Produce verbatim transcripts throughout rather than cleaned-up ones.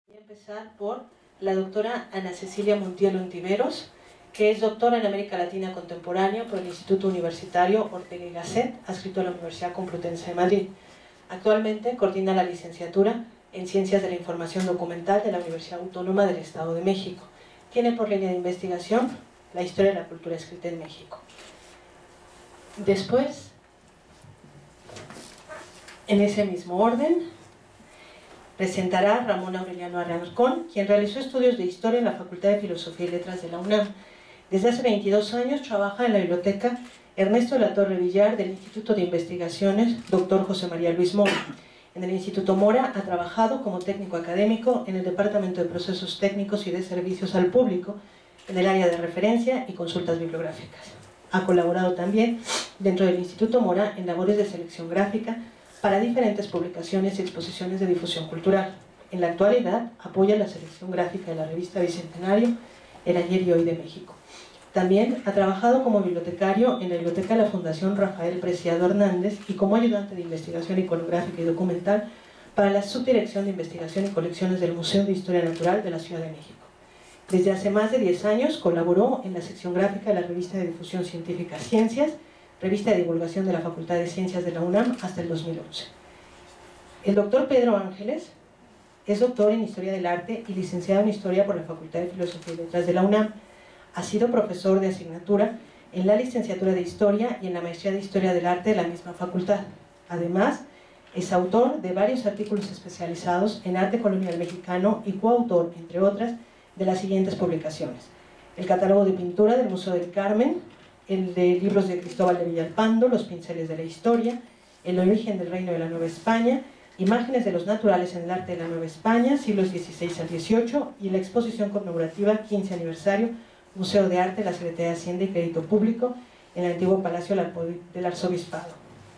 Voy a empezar por la doctora Ana Cecilia Montiel Ontiveros, que es doctora en América Latina Contemporánea por el Instituto Universitario Ortega y Gasset, adscrito a la Universidad Complutense de Madrid. Actualmente coordina la licenciatura en Ciencias de la Información Documental de la Universidad Autónoma del Estado de México. Tiene por línea de investigación la historia de la cultura escrita en México. Después, en ese mismo orden, presentará Ramón Aureliano Alarcón, quien realizó estudios de historia en la Facultad de Filosofía y Letras de la UNAM. Desde hace veintidós años trabaja en la biblioteca Ernesto de la Torre Villar del Instituto de Investigaciones doctor José María Luis Mora. En el Instituto Mora ha trabajado como técnico académico en el Departamento de Procesos Técnicos y de Servicios al Público, en el área de referencia y consultas bibliográficas. Ha colaborado también dentro del Instituto Mora en labores de selección gráfica para diferentes publicaciones y exposiciones de difusión cultural. En la actualidad apoya la selección gráfica de la revista Bicentenario, El Ayer y Hoy de México. También ha trabajado como bibliotecario en la biblioteca de la Fundación Rafael Preciado Hernández y como ayudante de investigación iconográfica y documental para la Subdirección de Investigación y Colecciones del Museo de Historia Natural de la Ciudad de México. Desde hace más de diez años colaboró en la sección gráfica de la revista de difusión científica Ciencias, revista de divulgación de la Facultad de Ciencias de la UNAM hasta el dos mil once. El doctor Pedro Ángeles es doctor en Historia del Arte y licenciado en Historia por la Facultad de Filosofía y Letras de la UNAM. Ha sido profesor de asignatura en la licenciatura de Historia y en la maestría de Historia del Arte de la misma facultad. Además, es autor de varios artículos especializados en arte colonial mexicano y coautor, entre otras, de las siguientes publicaciones: el catálogo de pintura del Museo del Carmen, el de libros de Cristóbal de Villalpando, Los pinceles de la historia, El origen del reino de la Nueva España, Imágenes de los naturales en el arte de la Nueva España, siglos dieciséis al dieciocho, y la exposición conmemorativa quince aniversario, Museo de Arte, la Secretaría de Hacienda y Crédito Público, en el antiguo Palacio del Arzobispado.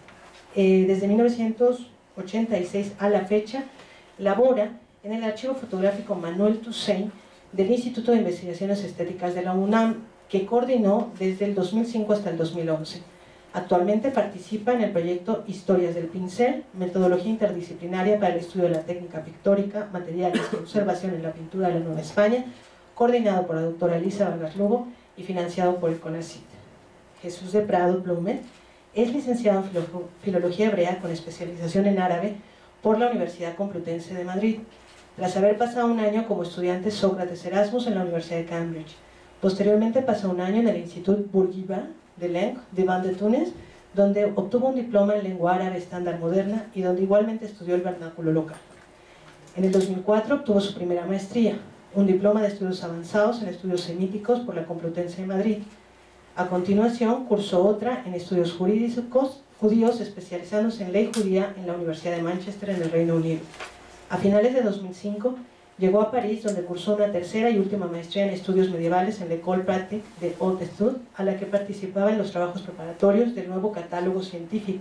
Eh, desde mil novecientos ochenta y seis a la fecha, labora en el archivo fotográfico Manuel Toussaint del Instituto de Investigaciones Estéticas de la UNAM, que coordinó desde el dos mil cinco hasta el dos mil once. Actualmente participa en el proyecto Historias del Pincel, metodología interdisciplinaria para el estudio de la técnica pictórica, materiales y observación en la pintura de la Nueva España, coordinado por la doctora Elisa Vargas Lugo y financiado por el CONACYT. Jesús de Prado Blumet es licenciado en Filología Hebrea con especialización en árabe por la Universidad Complutense de Madrid, tras haber pasado un año como estudiante Sócrates Erasmus en la Universidad de Cambridge. Posteriormente pasó un año en el Institut Bourguiba de Langue de Van de Túnez, donde obtuvo un diploma en lengua árabe estándar moderna y donde igualmente estudió el vernáculo local. En el dos mil cuatro obtuvo su primera maestría, un diploma de estudios avanzados en estudios semíticos por la Complutense de Madrid. A continuación cursó otra en estudios jurídicos judíos, especializándose en ley judía en la Universidad de Manchester en el Reino Unido. A finales de dos mil cinco llegó a París, donde cursó una tercera y última maestría en estudios medievales en la École Pratique de Haute Étude, a la que participaba en los trabajos preparatorios del nuevo catálogo científico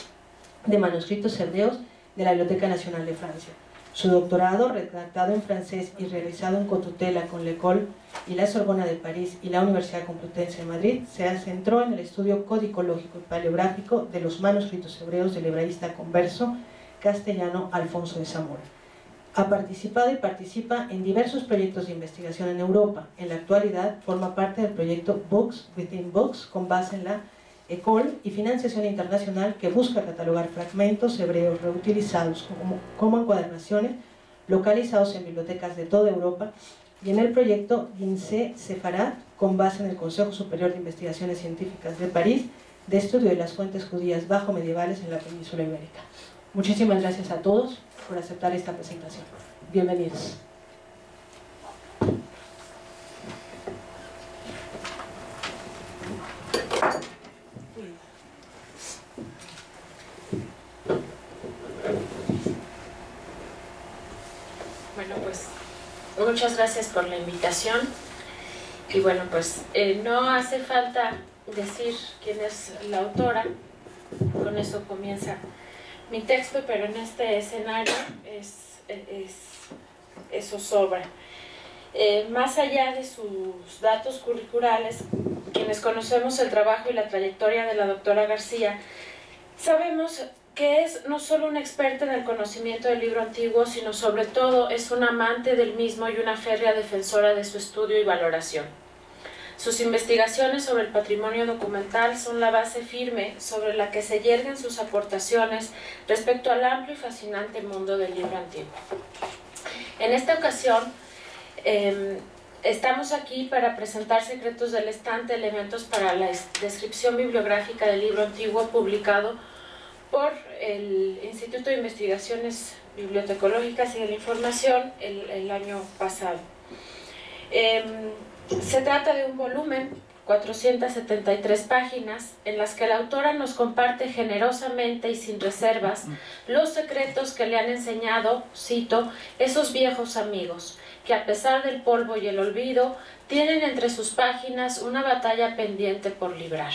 de manuscritos hebreos de la Biblioteca Nacional de Francia. Su doctorado, redactado en francés y realizado en cotutela con l'École y la Sorbona de París y la Universidad Complutense de Madrid, se centró en el estudio codicológico y paleográfico de los manuscritos hebreos del hebraísta converso castellano Alfonso de Zamora. Ha participado y participa en diversos proyectos de investigación en Europa. En la actualidad forma parte del proyecto Books Within Books, con base en la École y financiación internacional, que busca catalogar fragmentos hebreos reutilizados como, como encuadernaciones localizados en bibliotecas de toda Europa, y en el proyecto Ginseh Sefarat, con base en el Consejo Superior de Investigaciones Científicas de París, de estudio de las fuentes judías bajo medievales en la península ibérica. Muchísimas gracias a todos por aceptar esta presentación. Bienvenidos. Bueno, pues muchas gracias por la invitación. Y bueno, pues eh, no hace falta decir quién es la autora, con eso comienza mi texto, pero en este escenario es, es, eso sobra. Eh, más allá de sus datos curriculares, quienes conocemos el trabajo y la trayectoria de la doctora García, sabemos que es no solo una experta en el conocimiento del libro antiguo, sino sobre todo es una amante del mismo y una férrea defensora de su estudio y valoración. Sus investigaciones sobre el patrimonio documental son la base firme sobre la que se yerguen sus aportaciones respecto al amplio y fascinante mundo del libro antiguo. En esta ocasión, eh, estamos aquí para presentar Secretos del Estante, elementos para la descripción bibliográfica del libro antiguo, publicado por el Instituto de Investigaciones Bibliotecológicas y de la Información el, el año pasado. Eh, se trata de un volumen, cuatrocientas setenta y tres páginas, en las que la autora nos comparte generosamente y sin reservas los secretos que le han enseñado, cito, esos viejos amigos, que a pesar del polvo y el olvido, tienen entre sus páginas una batalla pendiente por librar.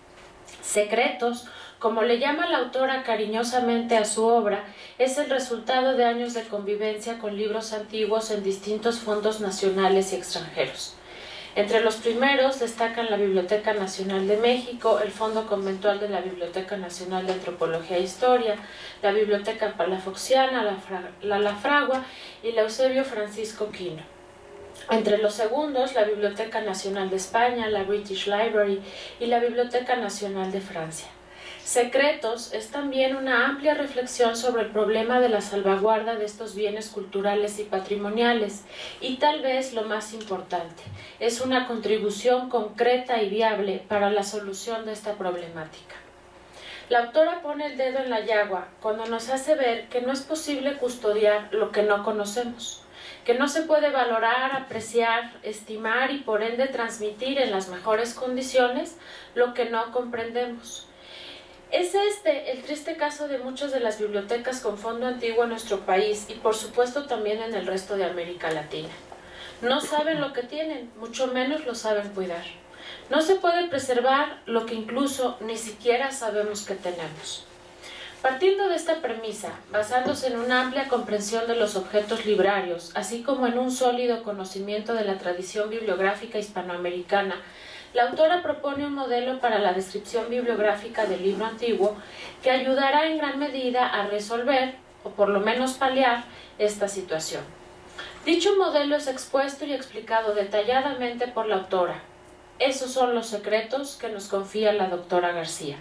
Secretos, como le llama la autora cariñosamente a su obra, es el resultado de años de convivencia con libros antiguos en distintos fondos nacionales y extranjeros. Entre los primeros destacan la Biblioteca Nacional de México, el Fondo Conventual de la Biblioteca Nacional de Antropología e Historia, la Biblioteca Palafoxiana, la, Fra la La Fragua y la Eusebio Francisco Quino. Entre los segundos, la Biblioteca Nacional de España, la British Library y la Biblioteca Nacional de Francia. Secretos es también una amplia reflexión sobre el problema de la salvaguarda de estos bienes culturales y patrimoniales, y tal vez lo más importante, es una contribución concreta y viable para la solución de esta problemática. La autora pone el dedo en la llaga cuando nos hace ver que no es posible custodiar lo que no conocemos, que no se puede valorar, apreciar, estimar y por ende transmitir en las mejores condiciones lo que no comprendemos. Es este el triste caso de muchas de las bibliotecas con fondo antiguo en nuestro país y por supuesto también en el resto de América Latina. No saben lo que tienen, mucho menos lo saben cuidar. No se puede preservar lo que incluso ni siquiera sabemos que tenemos. Partiendo de esta premisa, basándose en una amplia comprensión de los objetos librarios, así como en un sólido conocimiento de la tradición bibliográfica hispanoamericana, la autora propone un modelo para la descripción bibliográfica del libro antiguo que ayudará en gran medida a resolver, o por lo menos paliar, esta situación. Dicho modelo es expuesto y explicado detalladamente por la autora. Esos son los secretos que nos confía la doctora García.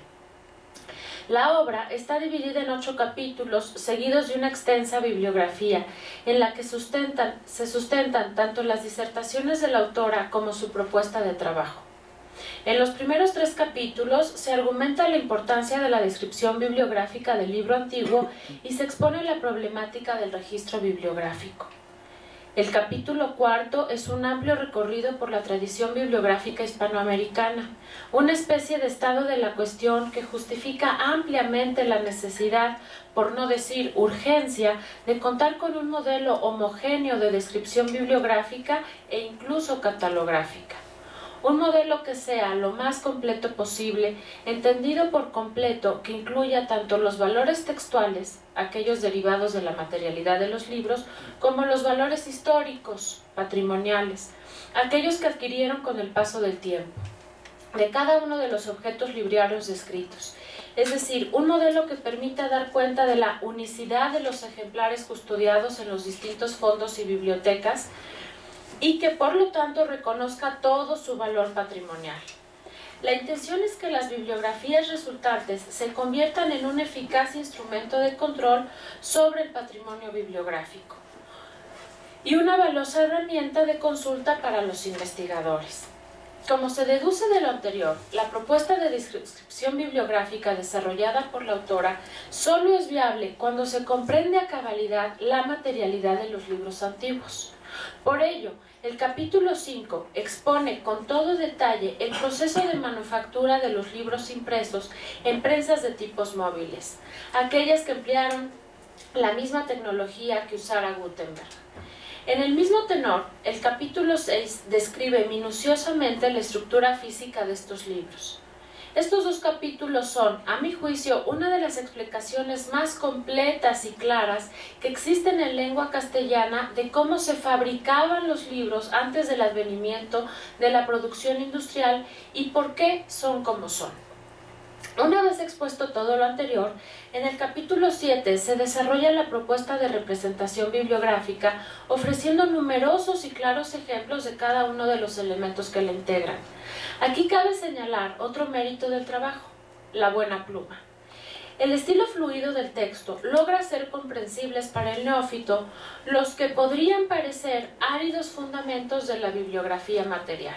La obra está dividida en ocho capítulos seguidos de una extensa bibliografía en la que sustentan, se sustentan tanto las disertaciones de la autora como su propuesta de trabajo. En los primeros tres capítulos se argumenta la importancia de la descripción bibliográfica del libro antiguo y se expone la problemática del registro bibliográfico. El capítulo cuarto es un amplio recorrido por la tradición bibliográfica hispanoamericana, una especie de estado de la cuestión que justifica ampliamente la necesidad, por no decir urgencia, de contar con un modelo homogéneo de descripción bibliográfica e incluso catalográfica. Un modelo que sea lo más completo posible, entendido por completo, que incluya tanto los valores textuales, aquellos derivados de la materialidad de los libros, como los valores históricos, patrimoniales, aquellos que adquirieron con el paso del tiempo, de cada uno de los objetos librarios descritos. Es decir, un modelo que permita dar cuenta de la unicidad de los ejemplares custodiados en los distintos fondos y bibliotecas, y que por lo tanto reconozca todo su valor patrimonial. La intención es que las bibliografías resultantes se conviertan en un eficaz instrumento de control sobre el patrimonio bibliográfico y una valiosa herramienta de consulta para los investigadores. Como se deduce de lo anterior, la propuesta de descripción bibliográfica desarrollada por la autora solo es viable cuando se comprende a cabalidad la materialidad de los libros antiguos. Por ello, el capítulo cinco expone con todo detalle el proceso de manufactura de los libros impresos en prensas de tipos móviles, aquellas que emplearon la misma tecnología que usara Gutenberg. En el mismo tenor, el capítulo seis describe minuciosamente la estructura física de estos libros. Estos dos capítulos son, a mi juicio, una de las explicaciones más completas y claras que existen en lengua castellana de cómo se fabricaban los libros antes del advenimiento de la producción industrial y por qué son como son. Una vez expuesto todo lo anterior, en el capítulo siete se desarrolla la propuesta de representación bibliográfica, ofreciendo numerosos y claros ejemplos de cada uno de los elementos que la integran. Aquí cabe señalar otro mérito del trabajo: la buena pluma. El estilo fluido del texto logra hacer comprensibles para el neófito los que podrían parecer áridos fundamentos de la bibliografía material.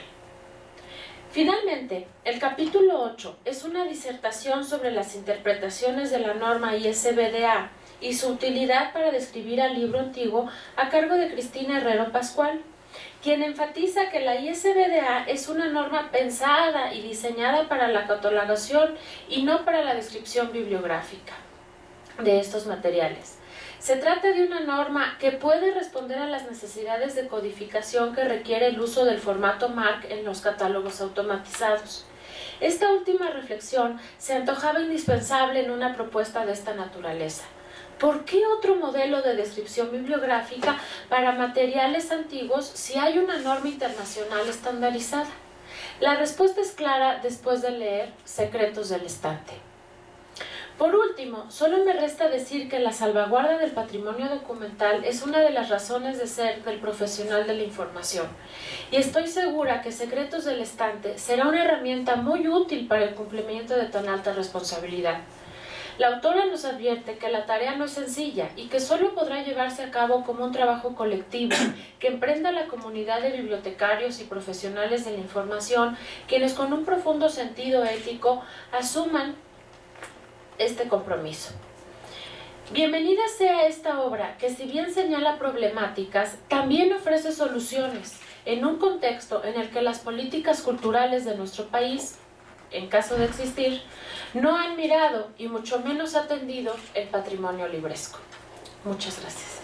Finalmente, el capítulo ocho es una disertación sobre las interpretaciones de la norma I S B D A y su utilidad para describir al libro antiguo, a cargo de Cristina Herrero Pascual, quien enfatiza que la I S B D A es una norma pensada y diseñada para la catalogación y no para la descripción bibliográfica de estos materiales. Se trata de una norma que puede responder a las necesidades de codificación que requiere el uso del formato M A R C en los catálogos automatizados. Esta última reflexión se antojaba indispensable en una propuesta de esta naturaleza. ¿Por qué otro modelo de descripción bibliográfica para materiales antiguos si hay una norma internacional estandarizada? La respuesta es clara después de leer Secretos del Estante. Por último, solo me resta decir que la salvaguarda del patrimonio documental es una de las razones de ser del profesional de la información, y estoy segura que Secretos del Estante será una herramienta muy útil para el cumplimiento de tan alta responsabilidad. La autora nos advierte que la tarea no es sencilla y que solo podrá llevarse a cabo como un trabajo colectivo que emprenda la comunidad de bibliotecarios y profesionales de la información, quienes con un profundo sentido ético asuman este compromiso. Bienvenida sea esta obra que, si bien señala problemáticas, también ofrece soluciones en un contexto en el que las políticas culturales de nuestro país, en caso de existir, no han mirado y mucho menos atendido el patrimonio libresco. Muchas gracias.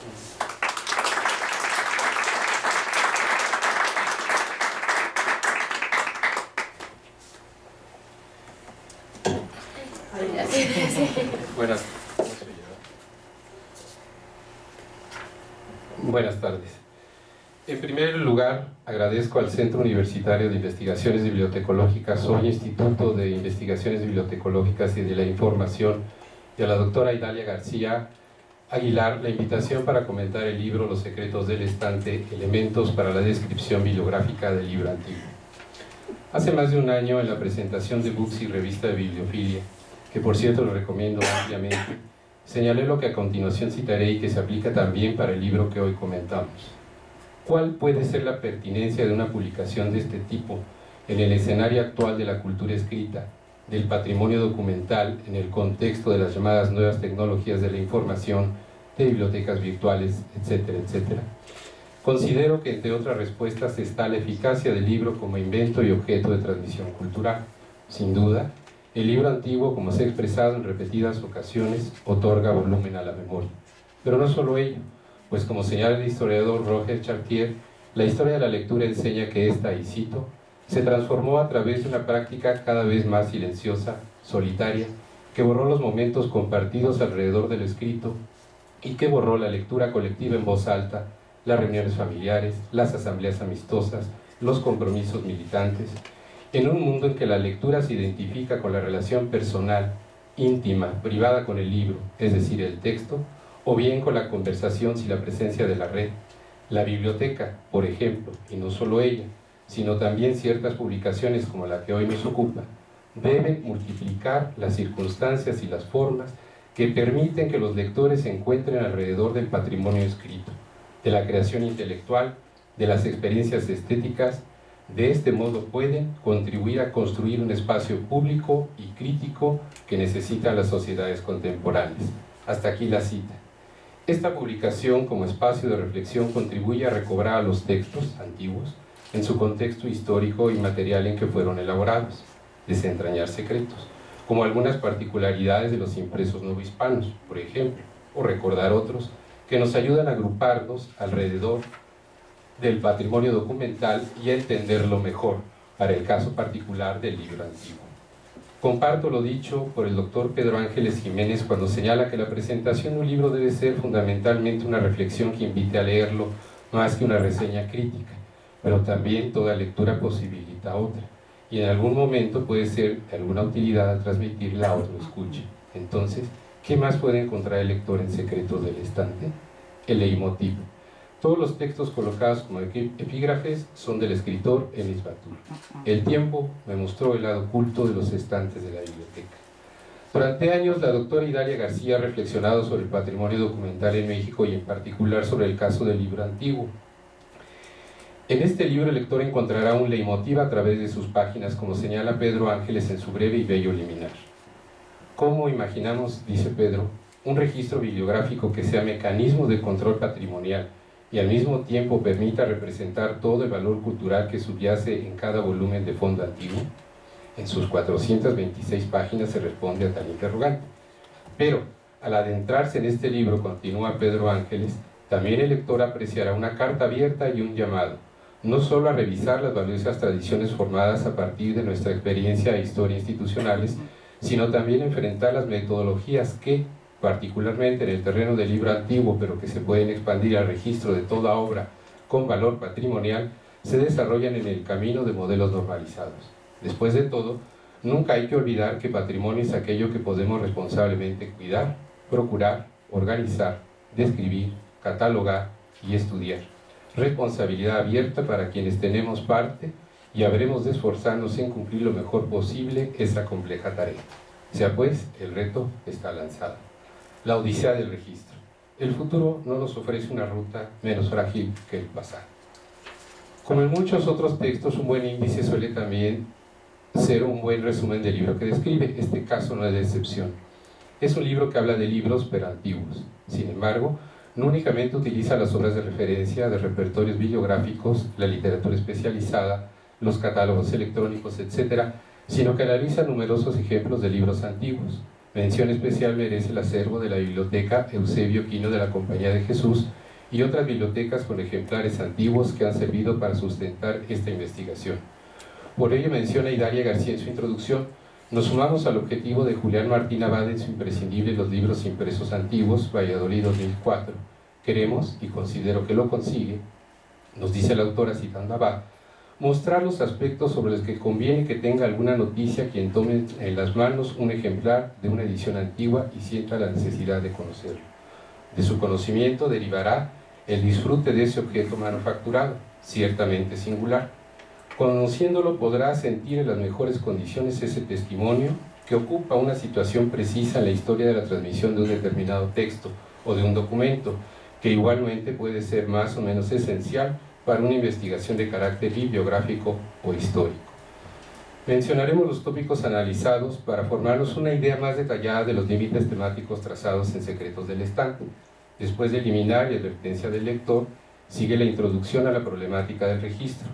Buenas, buenas tardes. En primer lugar, agradezco al Centro Universitario de Investigaciones Bibliotecológicas, hoy Instituto de Investigaciones Bibliotecológicas y de la Información, y a la doctora Idalia García Aguilar la invitación para comentar el libro Los Secretos del Estante, elementos para la descripción bibliográfica del libro antiguo. Hace más de un año, en la presentación de Books y Revista de Bibliofilia, que por cierto lo recomiendo ampliamente, señalé lo que a continuación citaré y que se aplica también para el libro que hoy comentamos. ¿Cuál puede ser la pertinencia de una publicación de este tipo en el escenario actual de la cultura escrita, del patrimonio documental, en el contexto de las llamadas nuevas tecnologías de la información, de bibliotecas virtuales, etcétera, etcétera? Considero que, entre otras respuestas, está la eficacia del libro como invento y objeto de transmisión cultural. Sin duda, el libro antiguo, como se ha expresado en repetidas ocasiones, otorga volumen a la memoria. Pero no solo ello, pues como señala el historiador Roger Chartier, la historia de la lectura enseña que esta, y cito, se transformó a través de una práctica cada vez más silenciosa, solitaria, que borró los momentos compartidos alrededor del escrito y que borró la lectura colectiva en voz alta, las reuniones familiares, las asambleas amistosas, los compromisos militantes, en un mundo en que la lectura se identifica con la relación personal, íntima, privada con el libro, es decir, el texto, o bien con la conversación sin la presencia de la red. La biblioteca, por ejemplo, y no solo ella, sino también ciertas publicaciones como la que hoy nos ocupa, deben multiplicar las circunstancias y las formas que permiten que los lectores se encuentren alrededor del patrimonio escrito, de la creación intelectual, de las experiencias estéticas. De este modo pueden contribuir a construir un espacio público y crítico que necesitan las sociedades contemporáneas. Hasta aquí la cita. Esta publicación, como espacio de reflexión, contribuye a recobrar a los textos antiguos en su contexto histórico y material en que fueron elaborados, desentrañar secretos, como algunas particularidades de los impresos novohispanos, por ejemplo, o recordar otros que nos ayudan a agruparnos alrededor del patrimonio documental y a entenderlo mejor para el caso particular del libro antiguo. Comparto lo dicho por el doctor Pedro Ángeles Jiménez cuando señala que la presentación de un libro debe ser fundamentalmente una reflexión que invite a leerlo más que una reseña crítica, pero también toda lectura posibilita otra, y en algún momento puede ser de alguna utilidad al transmitirla a otro escuche. Entonces, ¿qué más puede encontrar el lector en secretos del estante? El leitmotiv. Todos los textos colocados como epígrafes son del escritor Enis Batur. El tiempo me mostró el lado oculto de los estantes de la biblioteca. Durante años, la doctora Idalia García ha reflexionado sobre el patrimonio documental en México y en particular sobre el caso del libro antiguo. En este libro el lector encontrará un leitmotiv a través de sus páginas, como señala Pedro Ángeles en su breve y bello liminar. ¿Cómo imaginamos, dice Pedro, un registro bibliográfico que sea mecanismo de control patrimonial y al mismo tiempo permita representar todo el valor cultural que subyace en cada volumen de fondo antiguo? En sus cuatrocientas veintiséis páginas se responde a tal interrogante. Pero, al adentrarse en este libro, continúa Pedro Ángeles, también el lector apreciará una carta abierta y un llamado, no solo a revisar las valiosas tradiciones formadas a partir de nuestra experiencia e historia institucionales, sino también enfrentar las metodologías que, particularmente en el terreno del libro antiguo, pero que se pueden expandir al registro de toda obra con valor patrimonial, se desarrollan en el camino de modelos normalizados. Después de todo, nunca hay que olvidar que patrimonio es aquello que podemos responsablemente cuidar, procurar, organizar, describir, catalogar y estudiar. Responsabilidad abierta para quienes tenemos parte y habremos de esforzarnos en cumplir lo mejor posible esa compleja tarea. Sea pues, el reto está lanzado. La odisea del registro. El futuro no nos ofrece una ruta menos frágil que el pasado. Como en muchos otros textos, un buen índice suele también ser un buen resumen del libro que describe. Este caso no es de excepción. Es un libro que habla de libros pero antiguos. Sin embargo, no únicamente utiliza las obras de referencia de repertorios bibliográficos, la literatura especializada, los catálogos electrónicos, etcétera, sino que analiza numerosos ejemplos de libros antiguos. Mención especial merece el acervo de la Biblioteca Eusebio Quino de la Compañía de Jesús y otras bibliotecas con ejemplares antiguos que han servido para sustentar esta investigación. Por ello menciona Idalia García en su introducción: nos sumamos al objetivo de Julián Martín Abad en su imprescindible Los libros impresos antiguos, Valladolid dos mil cuatro. Queremos, y considero que lo consigue, nos dice la autora citando a Abad, mostrar los aspectos sobre los que conviene que tenga alguna noticia quien tome en las manos un ejemplar de una edición antigua y sienta la necesidad de conocerlo. De su conocimiento derivará el disfrute de ese objeto manufacturado, ciertamente singular. Conociéndolo podrá sentir en las mejores condiciones ese testimonio que ocupa una situación precisa en la historia de la transmisión de un determinado texto o de un documento, que igualmente puede ser más o menos esencial para una investigación de carácter bibliográfico o histórico. Mencionaremos los tópicos analizados para formarnos una idea más detallada de los límites temáticos trazados en Secretos del Estante. Después de eliminar y advertencia del lector, sigue la introducción a la problemática del registro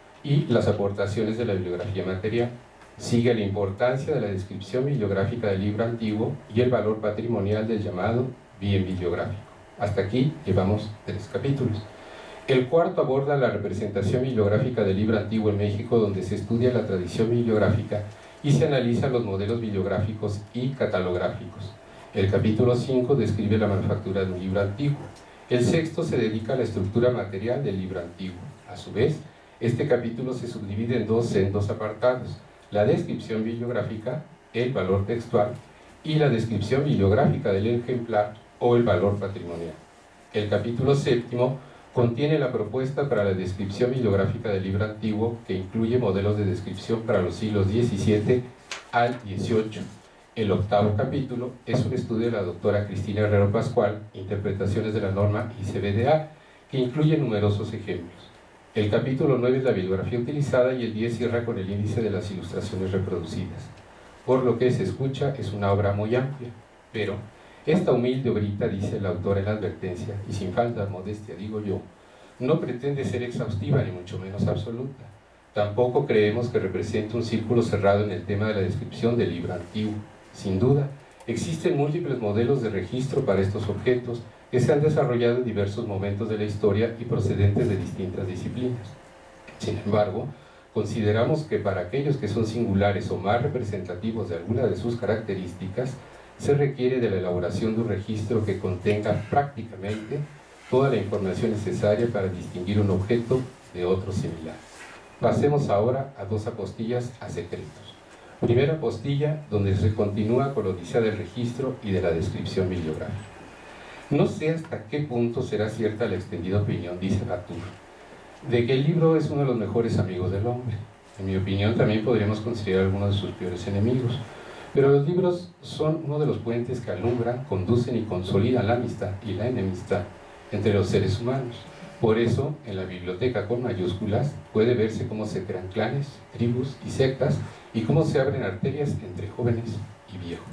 y las aportaciones de la bibliografía material. Sigue la importancia de la descripción bibliográfica del libro antiguo y el valor patrimonial del llamado bien bibliográfico. Hasta aquí llevamos tres capítulos. El cuarto aborda la representación bibliográfica del libro antiguo en México, donde se estudia la tradición bibliográfica y se analizan los modelos bibliográficos y catalográficos. El capítulo cinco describe la manufactura de un libro antiguo. El sexto se dedica a la estructura material del libro antiguo. A su vez, este capítulo se subdivide en dos sendos apartados: la descripción bibliográfica, el valor textual, y la descripción bibliográfica del ejemplar o el valor patrimonial. El capítulo séptimo contiene la propuesta para la descripción bibliográfica del libro antiguo, que incluye modelos de descripción para los siglos diecisiete al dieciocho. El octavo capítulo es un estudio de la doctora Cristina Herrero Pascual, Interpretaciones de la norma I C B D A, que incluye numerosos ejemplos. El capítulo nueve es la bibliografía utilizada y el diez cierra con el índice de las ilustraciones reproducidas. Por lo que se escucha, es una obra muy amplia, pero esta humilde obrita, dice la autora en la advertencia, y sin falta de modestia digo yo, no pretende ser exhaustiva ni mucho menos absoluta. Tampoco creemos que represente un círculo cerrado en el tema de la descripción del libro antiguo. Sin duda, existen múltiples modelos de registro para estos objetos que se han desarrollado en diversos momentos de la historia y procedentes de distintas disciplinas. Sin embargo, consideramos que para aquellos que son singulares o más representativos de alguna de sus características, se requiere de la elaboración de un registro que contenga prácticamente toda la información necesaria para distinguir un objeto de otro similar. Pasemos ahora a dos apostillas a secretos. Primera apostilla, donde se continúa con la odisea del registro y de la descripción bibliográfica. No sé hasta qué punto será cierta la extendida opinión, dice Latour, de que el libro es uno de los mejores amigos del hombre. En mi opinión, también podríamos considerar algunos de sus peores enemigos. Pero los libros son uno de los puentes que alumbran, conducen y consolidan la amistad y la enemistad entre los seres humanos. Por eso, en la biblioteca con mayúsculas puede verse cómo se crean clanes, tribus y sectas y cómo se abren arterias entre jóvenes y viejos.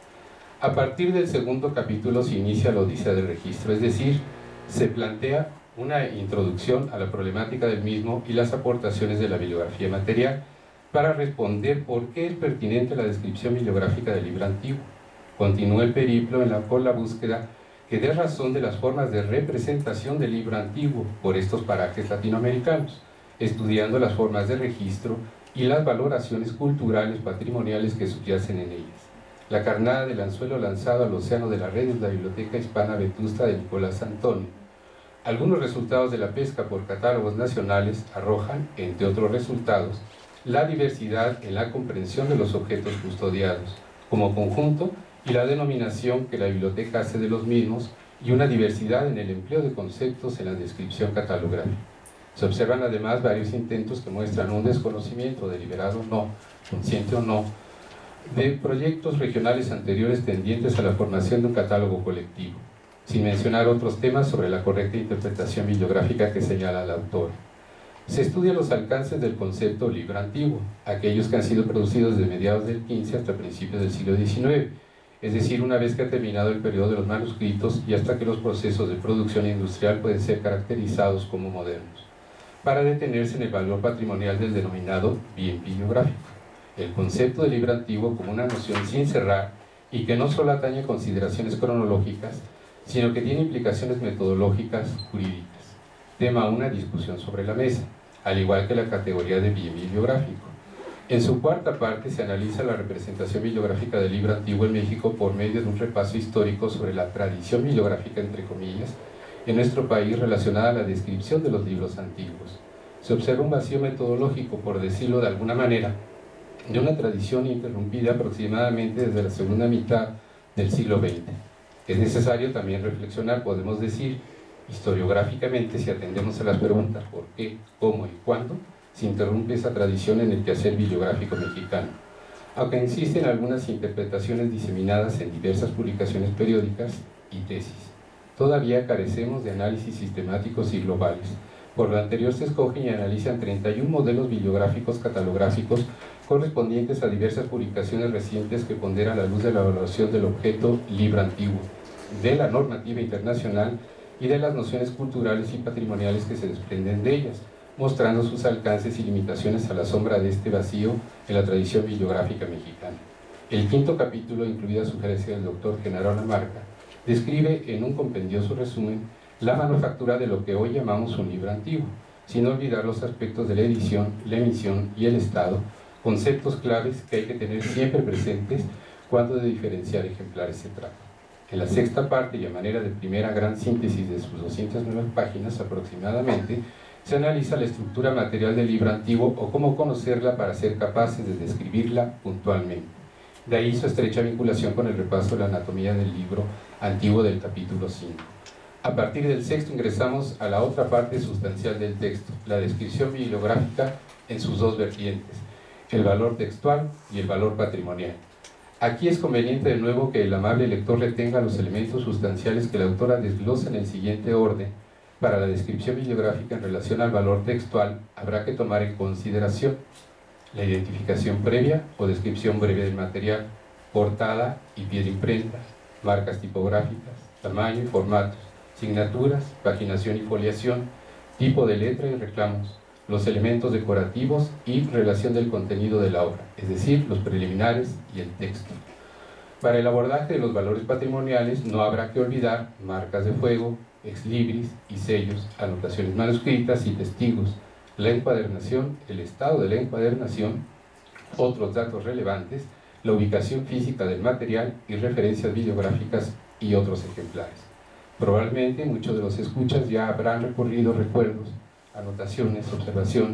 A partir del segundo capítulo se inicia la odisea del registro, es decir, se plantea una introducción a la problemática del mismo y las aportaciones de la bibliografía material para responder por qué es pertinente la descripción bibliográfica del libro antiguo. Continúa el periplo en la, por la búsqueda que dé razón de las formas de representación del libro antiguo por estos parajes latinoamericanos, estudiando las formas de registro y las valoraciones culturales patrimoniales que subyacen en ellas. La carnada del anzuelo lanzado al océano de la red es la Biblioteca Hispana Vetusta de Nicolás Antonio. Algunos resultados de la pesca por catálogos nacionales arrojan, entre otros resultados, la diversidad en la comprensión de los objetos custodiados como conjunto y la denominación que la biblioteca hace de los mismos, y una diversidad en el empleo de conceptos en la descripción catalográfica. Se observan además varios intentos que muestran un desconocimiento deliberado o no, consciente o no, de proyectos regionales anteriores tendientes a la formación de un catálogo colectivo, sin mencionar otros temas sobre la correcta interpretación bibliográfica que señala el autor. Se estudian los alcances del concepto libro antiguo, aquellos que han sido producidos desde mediados del quince hasta principios del siglo diecinueve, es decir, una vez que ha terminado el periodo de los manuscritos y hasta que los procesos de producción industrial pueden ser caracterizados como modernos, para detenerse en el valor patrimonial del denominado bien bibliográfico, el concepto de libro antiguo como una noción sin cerrar y que no solo atañe a consideraciones cronológicas, sino que tiene implicaciones metodológicas jurídicas, tema una discusión sobre la mesa, al igual que la categoría de bien bibliográfico. En su cuarta parte se analiza la representación bibliográfica del libro antiguo en México por medio de un repaso histórico sobre la tradición bibliográfica, entre comillas, en nuestro país relacionada a la descripción de los libros antiguos. Se observa un vacío metodológico, por decirlo de alguna manera, de una tradición interrumpida aproximadamente desde la segunda mitad del siglo veinte. Es necesario también reflexionar, podemos decir, historiográficamente, si atendemos a las preguntas por qué, cómo y cuándo, se interrumpe esa tradición en el quehacer bibliográfico mexicano. Aunque existen algunas interpretaciones diseminadas en diversas publicaciones periódicas y tesis, todavía carecemos de análisis sistemáticos y globales. Por lo anterior se escogen y analizan treinta y un modelos bibliográficos catalográficos correspondientes a diversas publicaciones recientes que ponderan la luz de la evaluación del objeto libro antiguo, de la normativa internacional y de las nociones culturales y patrimoniales que se desprenden de ellas, mostrando sus alcances y limitaciones a la sombra de este vacío en la tradición bibliográfica mexicana. El quinto capítulo, incluida sugerencia del doctor Genaro Lamarca, describe en un compendioso resumen la manufactura de lo que hoy llamamos un libro antiguo, sin olvidar los aspectos de la edición, la emisión y el estado, conceptos claves que hay que tener siempre presentes cuando de diferenciar ejemplares se trata. En la sexta parte, y a manera de primera gran síntesis de sus doscientas nueve páginas aproximadamente, se analiza la estructura material del libro antiguo o cómo conocerla para ser capaces de describirla puntualmente. De ahí su estrecha vinculación con el repaso de la anatomía del libro antiguo del capítulo cinco. A partir del sexto ingresamos a la otra parte sustancial del texto, la descripción bibliográfica en sus dos vertientes, el valor textual y el valor patrimonial. Aquí es conveniente de nuevo que el amable lector retenga los elementos sustanciales que la autora desglosa en el siguiente orden. Para la descripción bibliográfica en relación al valor textual, habrá que tomar en consideración la identificación previa o descripción breve del material, portada y pie de imprenta, marcas tipográficas, tamaño y formatos, signaturas, paginación y foliación, tipo de letra y reclamos, los elementos decorativos y relación del contenido de la obra, es decir, los preliminares y el texto. Para el abordaje de los valores patrimoniales no habrá que olvidar marcas de fuego, ex libris y sellos, anotaciones manuscritas y testigos, la encuadernación, el estado de la encuadernación, otros datos relevantes, la ubicación física del material y referencias bibliográficas y otros ejemplares. Probablemente muchos de los escuchas ya habrán recorrido recuerdos, anotaciones, observaciones,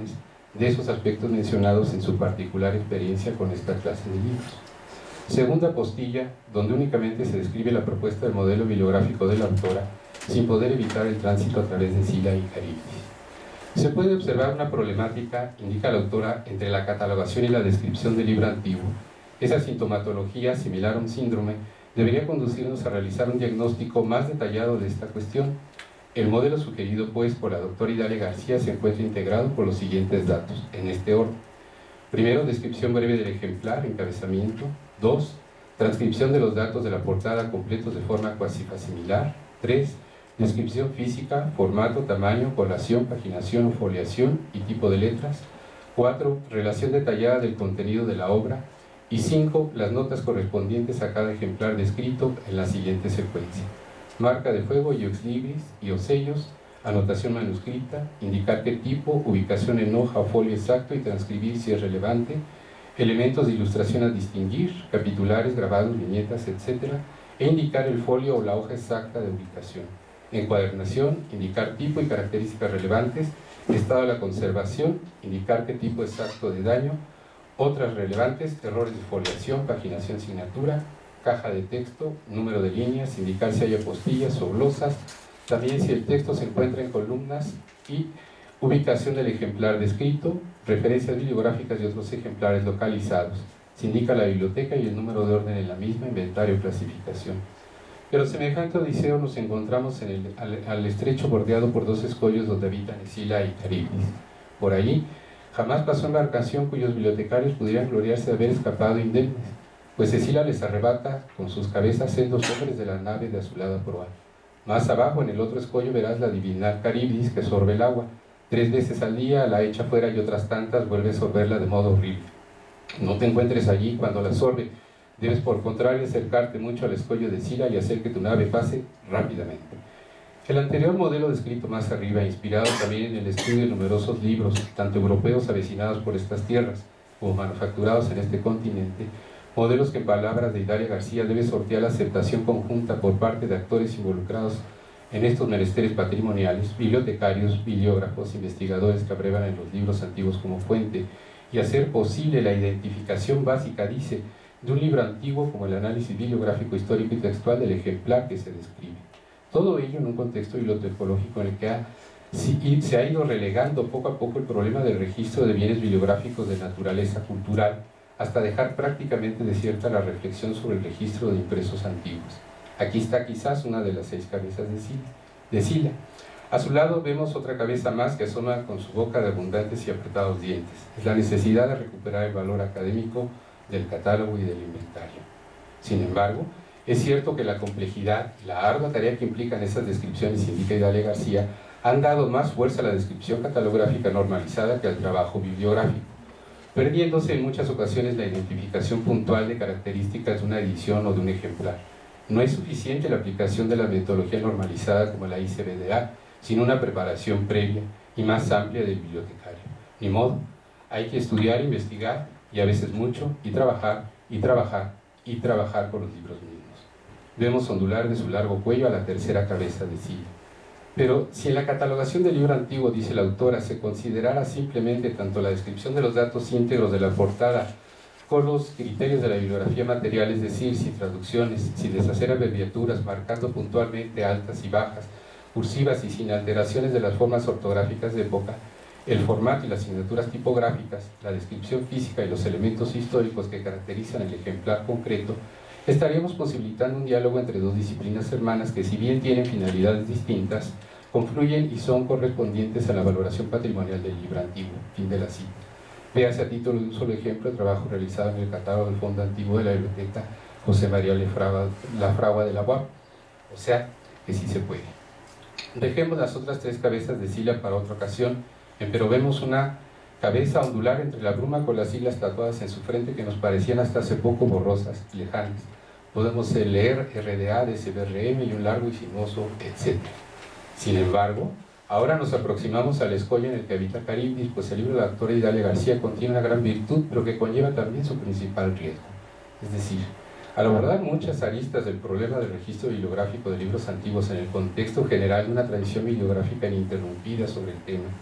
de esos aspectos mencionados en su particular experiencia con esta clase de libros. Segunda postilla, donde únicamente se describe la propuesta del modelo bibliográfico de la autora, sin poder evitar el tránsito a través de Sila y Caribdis. Se puede observar una problemática, indica la autora, entre la catalogación y la descripción del libro antiguo. Esa sintomatología, similar a un síndrome, debería conducirnos a realizar un diagnóstico más detallado de esta cuestión. El modelo sugerido, pues, por la doctora Idalia García se encuentra integrado por los siguientes datos, en este orden. Primero, descripción breve del ejemplar, encabezamiento. Dos, transcripción de los datos de la portada completos de forma cuasi facimilar. Tres, descripción física, formato, tamaño, colación, paginación o foliación y tipo de letras. Cuatro, relación detallada del contenido de la obra. Y cinco, las notas correspondientes a cada ejemplar descrito en la siguiente secuencia. Marca de fuego y ex libris y o sellos, anotación manuscrita, indicar qué tipo, ubicación en hoja o folio exacto y transcribir si es relevante, elementos de ilustración a distinguir, capitulares, grabados, viñetas, etcétera, e indicar el folio o la hoja exacta de ubicación. Encuadernación, indicar tipo y características relevantes, estado de la conservación, indicar qué tipo exacto de daño, otras relevantes, errores de foliación, paginación, signatura, caja de texto, número de líneas, indicar si hay apostillas o glosas, también si el texto se encuentra en columnas y ubicación del ejemplar descrito, referencias bibliográficas y otros ejemplares localizados. Se indica la biblioteca y el número de orden en la misma, inventario, clasificación. Pero semejante odiseo nos encontramos en el, al, al estrecho bordeado por dos escollos donde habitan Escila y Caribdis. Por allí jamás pasó embarcación cuyos bibliotecarios pudieran gloriarse de haber escapado indemnes, pues Escila les arrebata con sus cabezas sendos hombres de la nave de azulada proa. Más abajo, en el otro escollo, verás la divinidad Caribdis que sorbe el agua. Tres veces al día la echa fuera y otras tantas vuelve a sorberla de modo horrible. No te encuentres allí cuando la sorbe. Debes por contrario acercarte mucho al escollo de Escila y hacer que tu nave pase rápidamente. El anterior modelo descrito más arriba, inspirado también en el estudio de numerosos libros, tanto europeos avecinados por estas tierras, como manufacturados en este continente, modelos que en palabras de Idalia García debe sortear la aceptación conjunta por parte de actores involucrados en estos menesteres patrimoniales, bibliotecarios, bibliógrafos, investigadores que abrevan en los libros antiguos como fuente, y hacer posible la identificación básica, dice, de un libro antiguo como el análisis bibliográfico, histórico y textual del ejemplar que se describe. Todo ello en un contexto bibliotecológico en el que ha, si, se ha ido relegando poco a poco el problema del registro de bienes bibliográficos de naturaleza cultural, hasta dejar prácticamente desierta la reflexión sobre el registro de impresos antiguos. Aquí está quizás una de las seis cabezas de Sila. De Sila. A su lado vemos otra cabeza más que asoma con su boca de abundantes y apretados dientes. Es la necesidad de recuperar el valor académico del catálogo y del inventario. Sin embargo, es cierto que la complejidad, la ardua tarea que implican esas descripciones, indica Idalia García, han dado más fuerza a la descripción catalográfica normalizada que al trabajo bibliográfico, perdiéndose en muchas ocasiones la identificación puntual de características de una edición o de un ejemplar. No es suficiente la aplicación de la metodología normalizada como la I C B D A, sino una preparación previa y más amplia del bibliotecario. Ni modo, hay que estudiar, investigar, y a veces mucho, y trabajar, y trabajar, y trabajar con los libros mismos. Vemos ondular de su largo cuello a la tercera cabeza de Sila. Pero si en la catalogación del libro antiguo, dice la autora, se considerara simplemente tanto la descripción de los datos íntegros de la portada con los criterios de la bibliografía material, es decir, sin traducciones, sin deshacer abreviaturas, marcando puntualmente altas y bajas, cursivas y sin alteraciones de las formas ortográficas de época, el formato y las asignaturas tipográficas, la descripción física y los elementos históricos que caracterizan el ejemplar concreto, estaríamos posibilitando un diálogo entre dos disciplinas hermanas que, si bien tienen finalidades distintas, confluyen y son correspondientes a la valoración patrimonial del libro antiguo. Fin de la cita. Véase a título de un solo ejemplo el trabajo realizado en el catálogo del Fondo Antiguo de la Biblioteca José María Lafragua de la U A P. O sea, que sí se puede. Dejemos las otras tres cabezas de Sila para otra ocasión, pero vemos una cabeza ondular entre la bruma con las siglas tatuadas en su frente que nos parecían hasta hace poco borrosas y lejanas. Podemos leer R D A, D C B R M y un largo y sinuoso, etcétera. Sin embargo, ahora nos aproximamos al escollo en el que habita Caribdis, pues el libro de la autora Idalia García contiene una gran virtud, pero que conlleva también su principal riesgo. Es decir, al abordar muchas aristas del problema del registro bibliográfico de libros antiguos en el contexto general de una tradición bibliográfica ininterrumpida sobre el tema,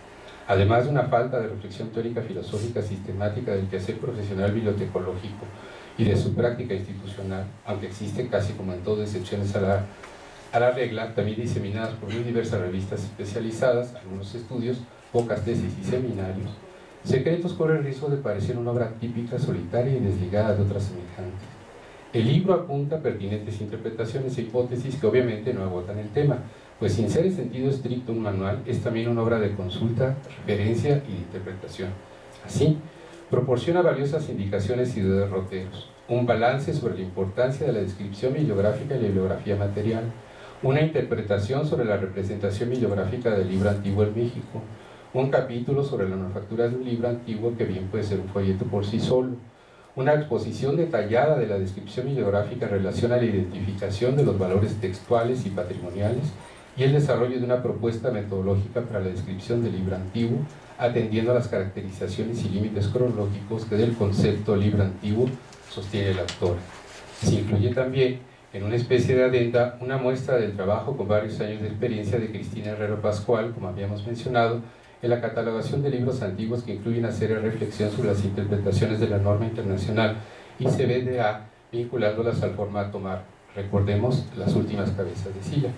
además de una falta de reflexión teórica filosófica sistemática del quehacer profesional bibliotecológico y de su práctica institucional, aunque existen casi como en todo excepciones a la, a la regla, también diseminadas por muy diversas revistas especializadas, algunos estudios, pocas tesis y seminarios, Secretos corre el riesgo de parecer una obra típica, solitaria y desligada de otras semejantes. El libro apunta a pertinentes interpretaciones e hipótesis que obviamente no agotan el tema, pues sin ser en sentido estricto un manual, es también una obra de consulta, referencia y de interpretación. Así, proporciona valiosas indicaciones y derroteros, un balance sobre la importancia de la descripción bibliográfica y la bibliografía material, una interpretación sobre la representación bibliográfica del libro antiguo en México, un capítulo sobre la manufactura de un libro antiguo que bien puede ser un folleto por sí solo, una exposición detallada de la descripción bibliográfica en relación a la identificación de los valores textuales y patrimoniales y el desarrollo de una propuesta metodológica para la descripción del libro antiguo, atendiendo a las caracterizaciones y límites cronológicos que del concepto libro antiguo sostiene la autora. Se incluye también, en una especie de adenda, una muestra del trabajo con varios años de experiencia de Cristina Herrero Pascual, como habíamos mencionado, en la catalogación de libros antiguos que incluye una seria reflexión sobre las interpretaciones de la norma internacional I C B D A, vinculándolas al formato M A R. Recordemos las últimas cabezas de silla.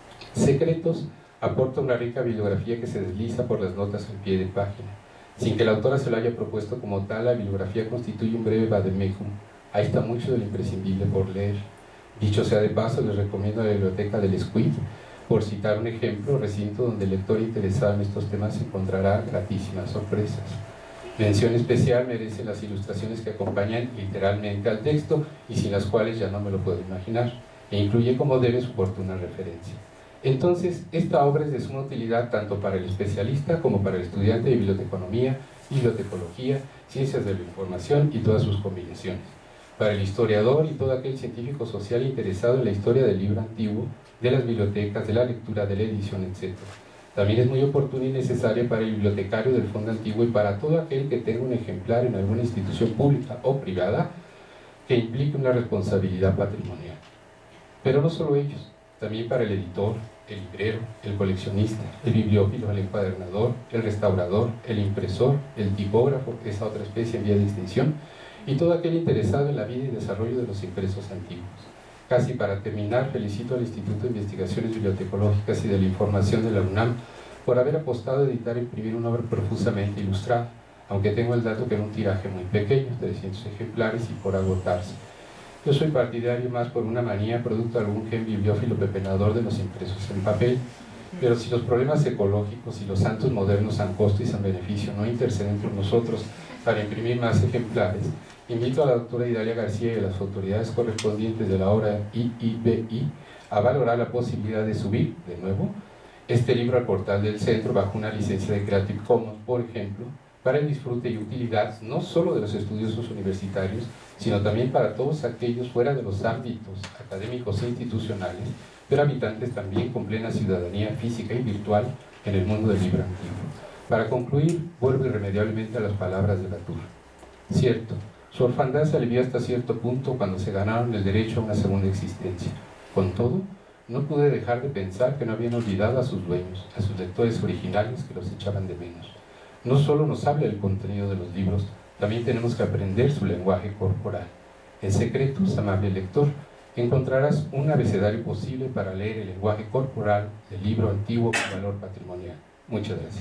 Secretos aporta una rica bibliografía que se desliza por las notas al pie de página. Sin que la autora se lo haya propuesto como tal, la bibliografía constituye un breve vademecum. Ahí está mucho de lo imprescindible por leer. Dicho sea de paso, les recomiendo la biblioteca del Squid, por citar un ejemplo, recinto donde el lector interesado en estos temas encontrará gratísimas sorpresas. Mención especial merecen las ilustraciones que acompañan literalmente al texto y sin las cuales ya no me lo puedo imaginar, e incluye como debe su oportuna referencia. Entonces, esta obra es de suma utilidad tanto para el especialista como para el estudiante de biblioteconomía, bibliotecología, ciencias de la información y todas sus combinaciones, para el historiador y todo aquel científico social interesado en la historia del libro antiguo, de las bibliotecas, de la lectura, de la edición, etcétera. También es muy oportuna y necesaria para el bibliotecario del Fondo Antiguo y para todo aquel que tenga un ejemplar en alguna institución pública o privada que implique una responsabilidad patrimonial. Pero no solo ellos, también para el editor, el librero, el coleccionista, el bibliófilo, el encuadernador, el restaurador, el impresor, el tipógrafo, esa otra especie en vía de extinción, y todo aquel interesado en la vida y desarrollo de los impresos antiguos. Casi para terminar, felicito al Instituto de Investigaciones Bibliotecológicas y de la Información de la UNAM por haber apostado a editar e imprimir una obra profusamente ilustrada, aunque tengo el dato que era un tiraje muy pequeño, trescientos ejemplares y por agotarse. Yo soy partidario más por una manía producto de algún gen bibliófilo pepenador de los impresos en papel, pero si los problemas ecológicos y los santos modernos san costo y san beneficio no interceden por nosotros para imprimir más ejemplares, invito a la doctora Idalia García y a las autoridades correspondientes de la obra I I B I a valorar la posibilidad de subir, de nuevo, este libro al portal del centro bajo una licencia de Creative Commons, por ejemplo, para el disfrute y utilidad no solo de los estudiosos universitarios, sino también para todos aquellos fuera de los ámbitos académicos e institucionales, pero habitantes también con plena ciudadanía física y virtual en el mundo del libro antiguo. Para concluir, vuelvo irremediablemente a las palabras de Latour. Cierto, su orfandad se alivió hasta cierto punto cuando se ganaron el derecho a una segunda existencia. Con todo, no pude dejar de pensar que no habían olvidado a sus dueños, a sus lectores originales que los echaban de menos. No solo nos habla el contenido de los libros, también tenemos que aprender su lenguaje corporal. En Secretos, amable lector, encontrarás un abecedario posible para leer el lenguaje corporal del libro antiguo con valor patrimonial. Muchas gracias.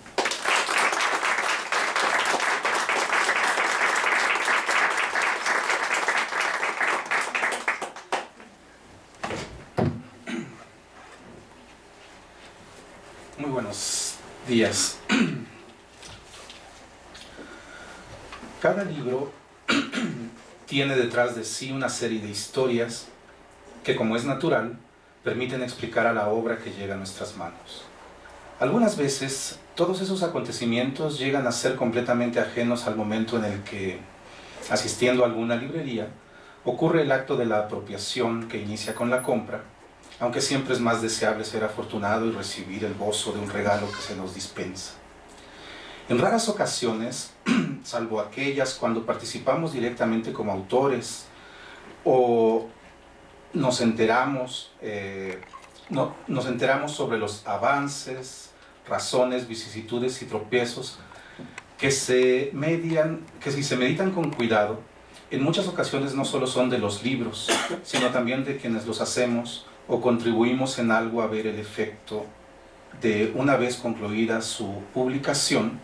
Muy buenos días. Cada libro tiene detrás de sí una serie de historias que, como es natural, permiten explicar a la obra que llega a nuestras manos. Algunas veces, todos esos acontecimientos llegan a ser completamente ajenos al momento en el que, asistiendo a alguna librería, ocurre el acto de la apropiación que inicia con la compra, aunque siempre es más deseable ser afortunado y recibir el gozo de un regalo que se nos dispensa. En raras ocasiones, salvo aquellas cuando participamos directamente como autores o nos enteramos, eh, no, nos enteramos sobre los avances razones, vicisitudes y tropiezos que, se median, que si se meditan con cuidado, en muchas ocasiones no solo son de los libros, sino también de quienes los hacemos o contribuimos en algo a ver el efecto de, una vez concluida su publicación,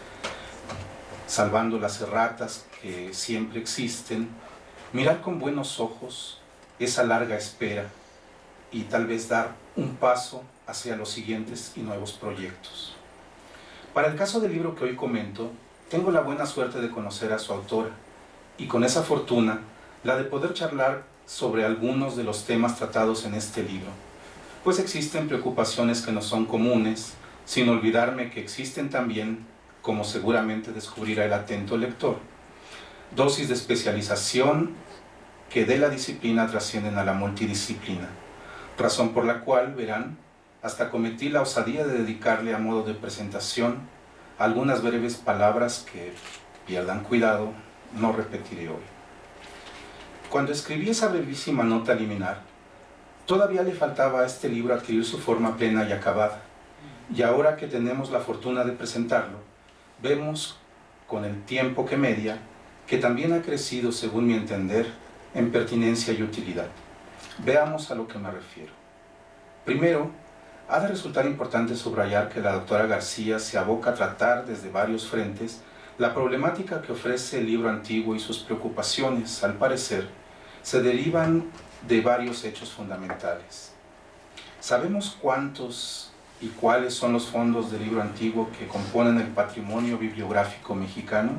salvando las erratas que siempre existen, mirar con buenos ojos esa larga espera y tal vez dar un paso hacia los siguientes y nuevos proyectos. Para el caso del libro que hoy comento, tengo la buena suerte de conocer a su autora y con esa fortuna, la de poder charlar sobre algunos de los temas tratados en este libro, pues existen preocupaciones que no son comunes, sin olvidarme que existen también, como seguramente descubrirá el atento lector, dosis de especialización que de la disciplina trascienden a la multidisciplina, razón por la cual, verán, hasta cometí la osadía de dedicarle a modo de presentación algunas breves palabras que, pierdan cuidado, no repetiré hoy. Cuando escribí esa brevísima nota liminar, todavía le faltaba a este libro adquirir su forma plena y acabada, y ahora que tenemos la fortuna de presentarlo, vemos, con el tiempo que media, que también ha crecido, según mi entender, en pertinencia y utilidad. Veamos a lo que me refiero. Primero, ha de resultar importante subrayar que la doctora García se aboca a tratar desde varios frentes la problemática que ofrece el libro antiguo y sus preocupaciones, al parecer, se derivan de varios hechos fundamentales. ¿Sabemos cuántos y cuáles son los fondos del libro antiguo que componen el patrimonio bibliográfico mexicano?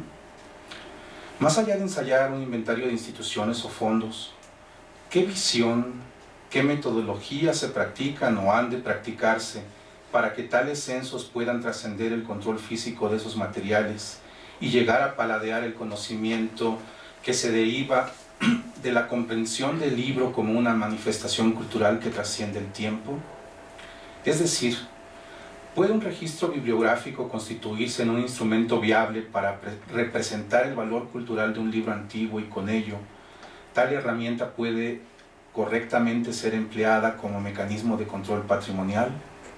Más allá de ensayar un inventario de instituciones o fondos, ¿qué visión, qué metodologías se practican o han de practicarse para que tales censos puedan trascender el control físico de esos materiales y llegar a paladear el conocimiento que se deriva de la comprensión del libro como una manifestación cultural que trasciende el tiempo? Es decir, ¿puede un registro bibliográfico constituirse en un instrumento viable para representar el valor cultural de un libro antiguo y con ello, tal herramienta puede correctamente ser empleada como mecanismo de control patrimonial?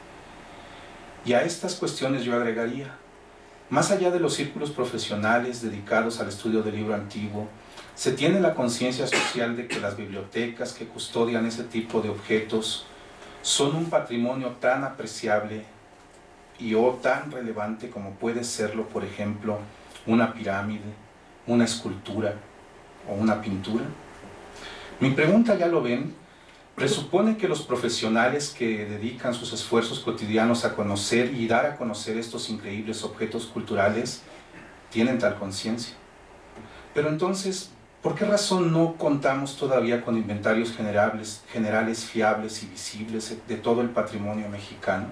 Y a estas cuestiones yo agregaría, más allá de los círculos profesionales dedicados al estudio del libro antiguo, se tiene la conciencia social de que las bibliotecas que custodian ese tipo de objetos son un patrimonio tan apreciable y o tan relevante como puede serlo, por ejemplo, una pirámide, una escultura o una pintura. Mi pregunta, ya lo ven, presupone que los profesionales que dedican sus esfuerzos cotidianos a conocer y dar a conocer estos increíbles objetos culturales tienen tal conciencia. Pero entonces, ¿por qué razón no contamos todavía con inventarios generales, generales fiables y visibles de todo el patrimonio mexicano?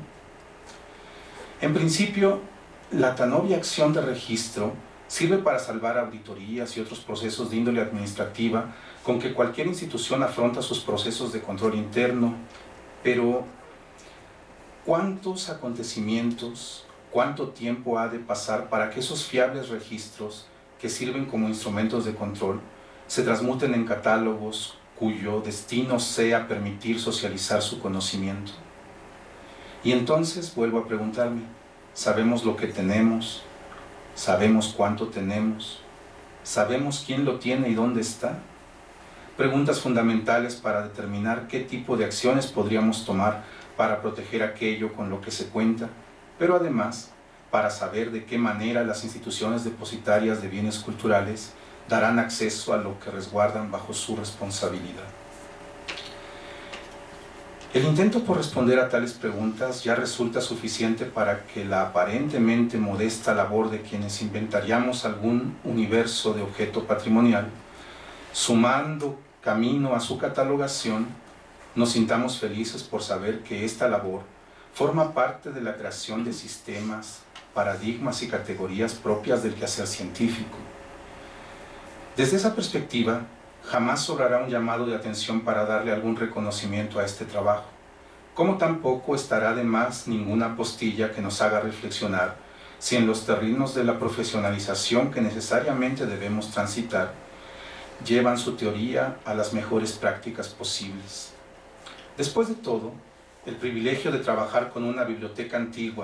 En principio, la tan obvia acción de registro sirve para salvar auditorías y otros procesos de índole administrativa con que cualquier institución afronta sus procesos de control interno, pero ¿cuántos acontecimientos, cuánto tiempo ha de pasar para que esos fiables registros que sirven como instrumentos de control se transmuten en catálogos cuyo destino sea permitir socializar su conocimiento? Y entonces vuelvo a preguntarme, ¿sabemos lo que tenemos? ¿Sabemos cuánto tenemos? ¿Sabemos quién lo tiene y dónde está? Preguntas fundamentales para determinar qué tipo de acciones podríamos tomar para proteger aquello con lo que se cuenta, pero además para saber de qué manera las instituciones depositarias de bienes culturales darán acceso a lo que resguardan bajo su responsabilidad. El intento por responder a tales preguntas ya resulta suficiente para que la aparentemente modesta labor de quienes inventariamos algún universo de objeto patrimonial, sumando camino a su catalogación, nos sintamos felices por saber que esta labor forma parte de la creación de sistemas, paradigmas y categorías propias del quehacer científico. Desde esa perspectiva, jamás sobrará un llamado de atención para darle algún reconocimiento a este trabajo, como tampoco estará de más ninguna postilla que nos haga reflexionar si en los terrenos de la profesionalización que necesariamente debemos transitar, llevan su teoría a las mejores prácticas posibles. Después de todo, el privilegio de trabajar con una biblioteca antigua,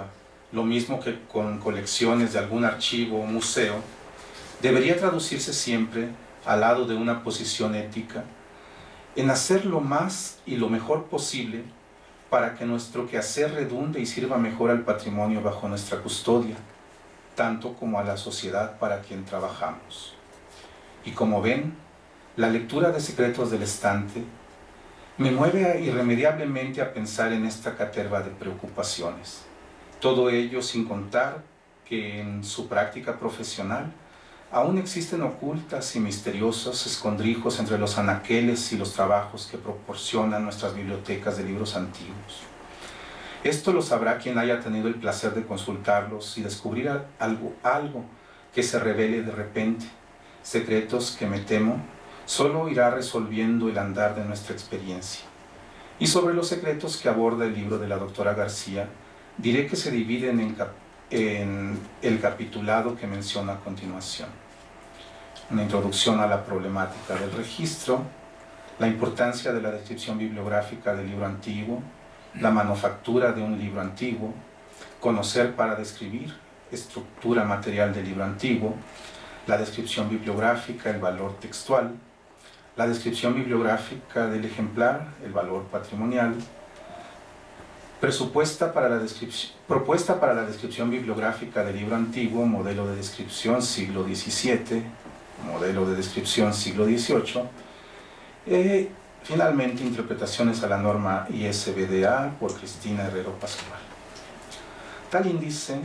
lo mismo que con colecciones de algún archivo o museo, debería traducirse siempre al lado de una posición ética, en hacer lo más y lo mejor posible para que nuestro quehacer redunde y sirva mejor al patrimonio bajo nuestra custodia, tanto como a la sociedad para quien trabajamos. Y como ven, la lectura de Secretos del Estante me mueve irremediablemente a pensar en esta caterva de preocupaciones. Todo ello sin contar que en su práctica profesional aún existen ocultas y misteriosos escondrijos entre los anaqueles y los trabajos que proporcionan nuestras bibliotecas de libros antiguos. Esto lo sabrá quien haya tenido el placer de consultarlos y descubrir algo, algo que se revele de repente, secretos que me temo solo irá resolviendo el andar de nuestra experiencia. Y sobre los secretos que aborda el libro de la doctora García, diré que se dividen en, cap en el capitulado que menciono a continuación. Una introducción a la problemática del registro, la importancia de la descripción bibliográfica del libro antiguo, la manufactura de un libro antiguo, conocer para describir, estructura material del libro antiguo, la descripción bibliográfica, el valor textual, la descripción bibliográfica del ejemplar, el valor patrimonial, presupuesta para la descripción, propuesta para la descripción bibliográfica del libro antiguo, modelo de descripción siglo diecisiete, modelo de descripción siglo dieciocho, eh, finalmente interpretaciones a la norma I S B D A por Cristina Herrero Pascual. Tal índice,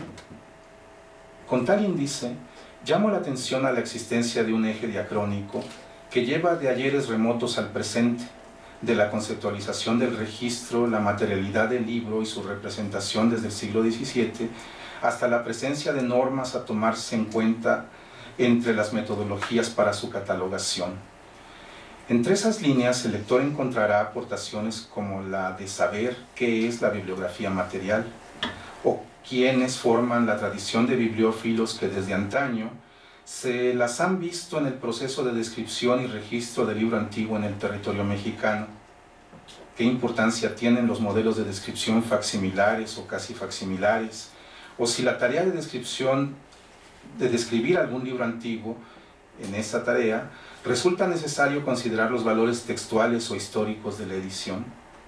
con tal índice, llamo la atención a la existencia de un eje diacrónico que lleva de ayeres remotos al presente, de la conceptualización del registro, la materialidad del libro y su representación desde el siglo diecisiete, hasta la presencia de normas a tomarse en cuenta entre las metodologías para su catalogación. Entre esas líneas, el lector encontrará aportaciones como la de saber qué es la bibliografía material, o quiénes forman la tradición de bibliófilos que desde antaño se las han visto en el proceso de descripción y registro del libro antiguo en el territorio mexicano. ¿Qué importancia tienen los modelos de descripción facsimilares o casi facsimilares? O si la tarea de descripción, de describir algún libro antiguo, en esta tarea, resulta necesario considerar los valores textuales o históricos de la edición.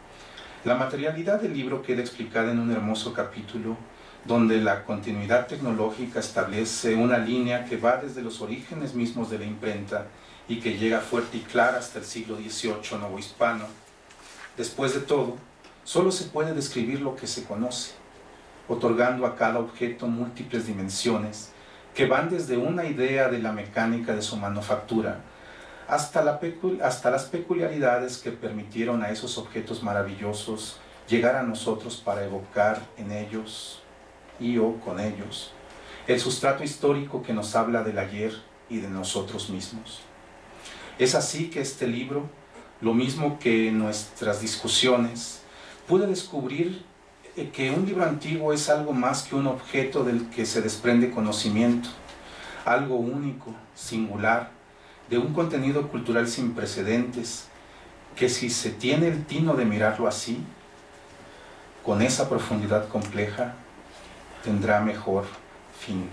La materialidad del libro queda explicada en un hermoso capítulo donde la continuidad tecnológica establece una línea que va desde los orígenes mismos de la imprenta y que llega fuerte y clara hasta el siglo dieciocho novohispano. Después de todo, solo se puede describir lo que se conoce, otorgando a cada objeto múltiples dimensiones que van desde una idea de la mecánica de su manufactura hasta, la hasta las peculiaridades que permitieron a esos objetos maravillosos llegar a nosotros para evocar en ellos y o con ellos el sustrato histórico que nos habla del ayer y de nosotros mismos. Es así que este libro, lo mismo que en nuestras discusiones, pude descubrir que un libro antiguo es algo más que un objeto del que se desprende conocimiento, algo único, singular, de un contenido cultural sin precedentes, que si se tiene el tino de mirarlo así, con esa profundidad compleja, tendrá mejor fin.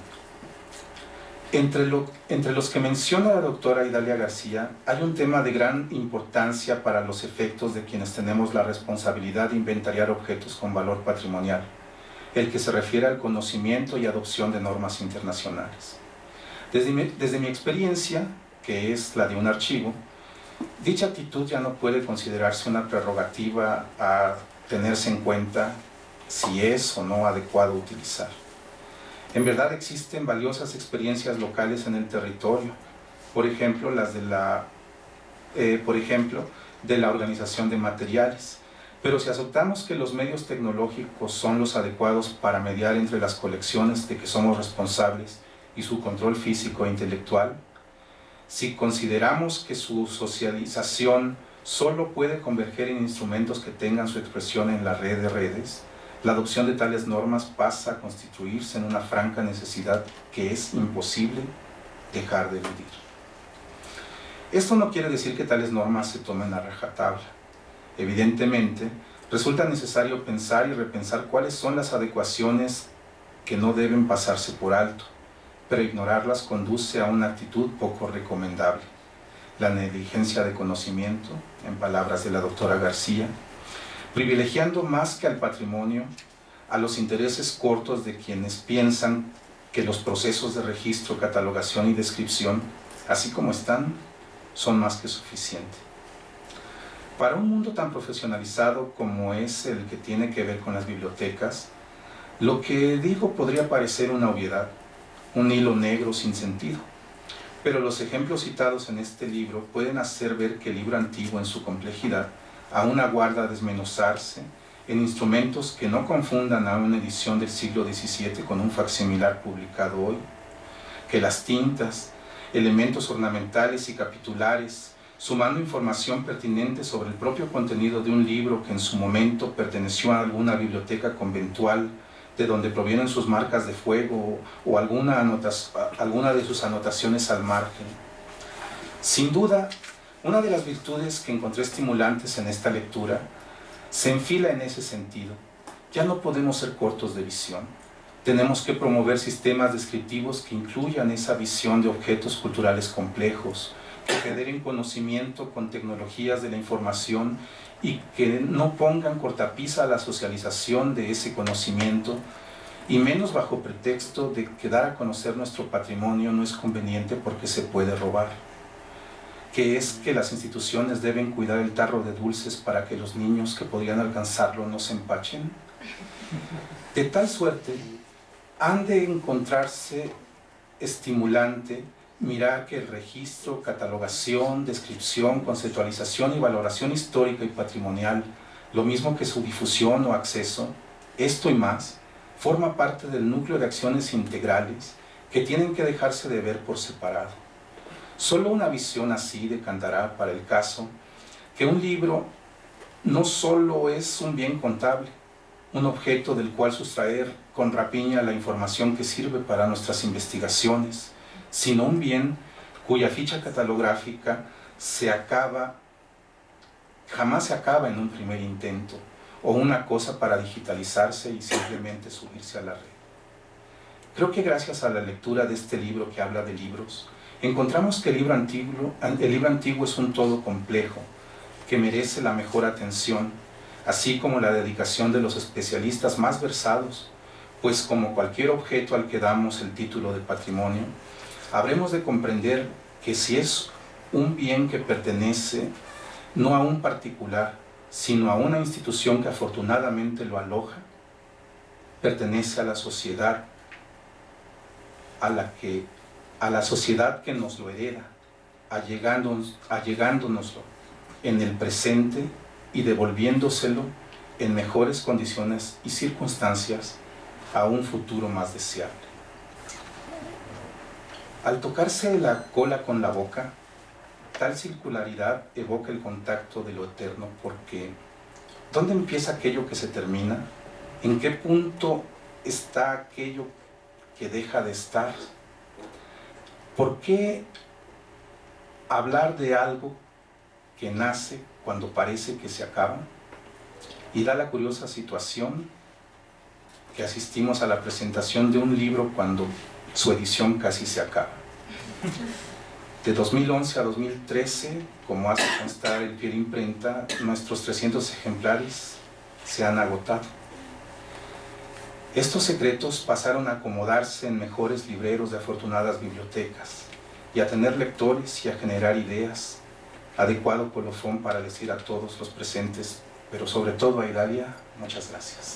Entre, lo, entre los que menciona la doctora Idalia García, hay un tema de gran importancia para los efectos de quienes tenemos la responsabilidad de inventariar objetos con valor patrimonial, el que se refiere al conocimiento y adopción de normas internacionales. Desde mi, desde mi experiencia, que es la de un archivo, dicha actitud ya no puede considerarse una prerrogativa a tenerse en cuenta si es o no adecuado utilizar. En verdad existen valiosas experiencias locales en el territorio, por ejemplo, las de la, eh, por ejemplo, de la organización de materiales, pero si aceptamos que los medios tecnológicos son los adecuados para mediar entre las colecciones de que somos responsables y su control físico e intelectual, si consideramos que su socialización solo puede converger en instrumentos que tengan su expresión en la red de redes, la adopción de tales normas pasa a constituirse en una franca necesidad que es imposible dejar de eludir. Esto no quiere decir que tales normas se tomen a rajatabla. Evidentemente, resulta necesario pensar y repensar cuáles son las adecuaciones que no deben pasarse por alto, pero ignorarlas conduce a una actitud poco recomendable. La negligencia de conocimiento, en palabras de la doctora García, privilegiando más que al patrimonio a los intereses cortos de quienes piensan que los procesos de registro, catalogación y descripción, así como están, son más que suficientes. Para un mundo tan profesionalizado como es el que tiene que ver con las bibliotecas, lo que digo podría parecer una obviedad, un hilo negro sin sentido, pero los ejemplos citados en este libro pueden hacer ver que el libro antiguo en su complejidad aún aguarda desmenuzarse en instrumentos que no confundan a una edición del siglo diecisiete con un facsimilar publicado hoy, que las tintas, elementos ornamentales y capitulares, sumando información pertinente sobre el propio contenido de un libro que en su momento perteneció a alguna biblioteca conventual, de donde provienen sus marcas de fuego o alguna, alguna de sus anotaciones al margen. Sin duda, una de las virtudes que encontré estimulantes en esta lectura se enfila en ese sentido. Ya no podemos ser cortos de visión. Tenemos que promover sistemas descriptivos que incluyan esa visión de objetos culturales complejos, que generen conocimiento con tecnologías de la información y que no pongan cortapisa a la socialización de ese conocimiento, y menos bajo pretexto de que dar a conocer nuestro patrimonio no es conveniente porque se puede robar, que es que las instituciones deben cuidar el tarro de dulces para que los niños que podrían alcanzarlo no se empachen. De tal suerte, han de encontrarse estimulante mirar que el registro, catalogación, descripción, conceptualización y valoración histórica y patrimonial, lo mismo que su difusión o acceso, esto y más, forma parte del núcleo de acciones integrales que tienen que dejarse de ver por separado. Solo una visión así decantará para el caso que un libro no solo es un bien contable, un objeto del cual sustraer con rapiña la información que sirve para nuestras investigaciones, sino un bien cuya ficha catalográfica se acaba, jamás se acaba en un primer intento, o una cosa para digitalizarse y simplemente subirse a la red. Creo que gracias a la lectura de este libro que habla de libros, encontramos que el libro antiguo, el libro antiguo es un todo complejo, que merece la mejor atención, así como la dedicación de los especialistas más versados, pues como cualquier objeto al que damos el título de patrimonio, habremos de comprender que si es un bien que pertenece no a un particular, sino a una institución que afortunadamente lo aloja, pertenece a la sociedad, a la, que, a la sociedad que nos lo hereda, allegándonos, allegándonoslo en el presente y devolviéndoselo en mejores condiciones y circunstancias a un futuro más deseable. Al tocarse la cola con la boca, tal circularidad evoca el contacto de lo eterno, porque ¿dónde empieza aquello que se termina? ¿En qué punto está aquello que deja de estar? ¿Por qué hablar de algo que nace cuando parece que se acaba? Y da la curiosa situación que asistimos a la presentación de un libro cuando su edición casi se acaba. De dos mil once a dos mil trece, como hace constar el pie de imprenta, nuestros trescientos ejemplares se han agotado. Estos secretos pasaron a acomodarse en mejores libreros de afortunadas bibliotecas y a tener lectores y a generar ideas, adecuado colofón para decir a todos los presentes, pero sobre todo a Idalia, muchas gracias.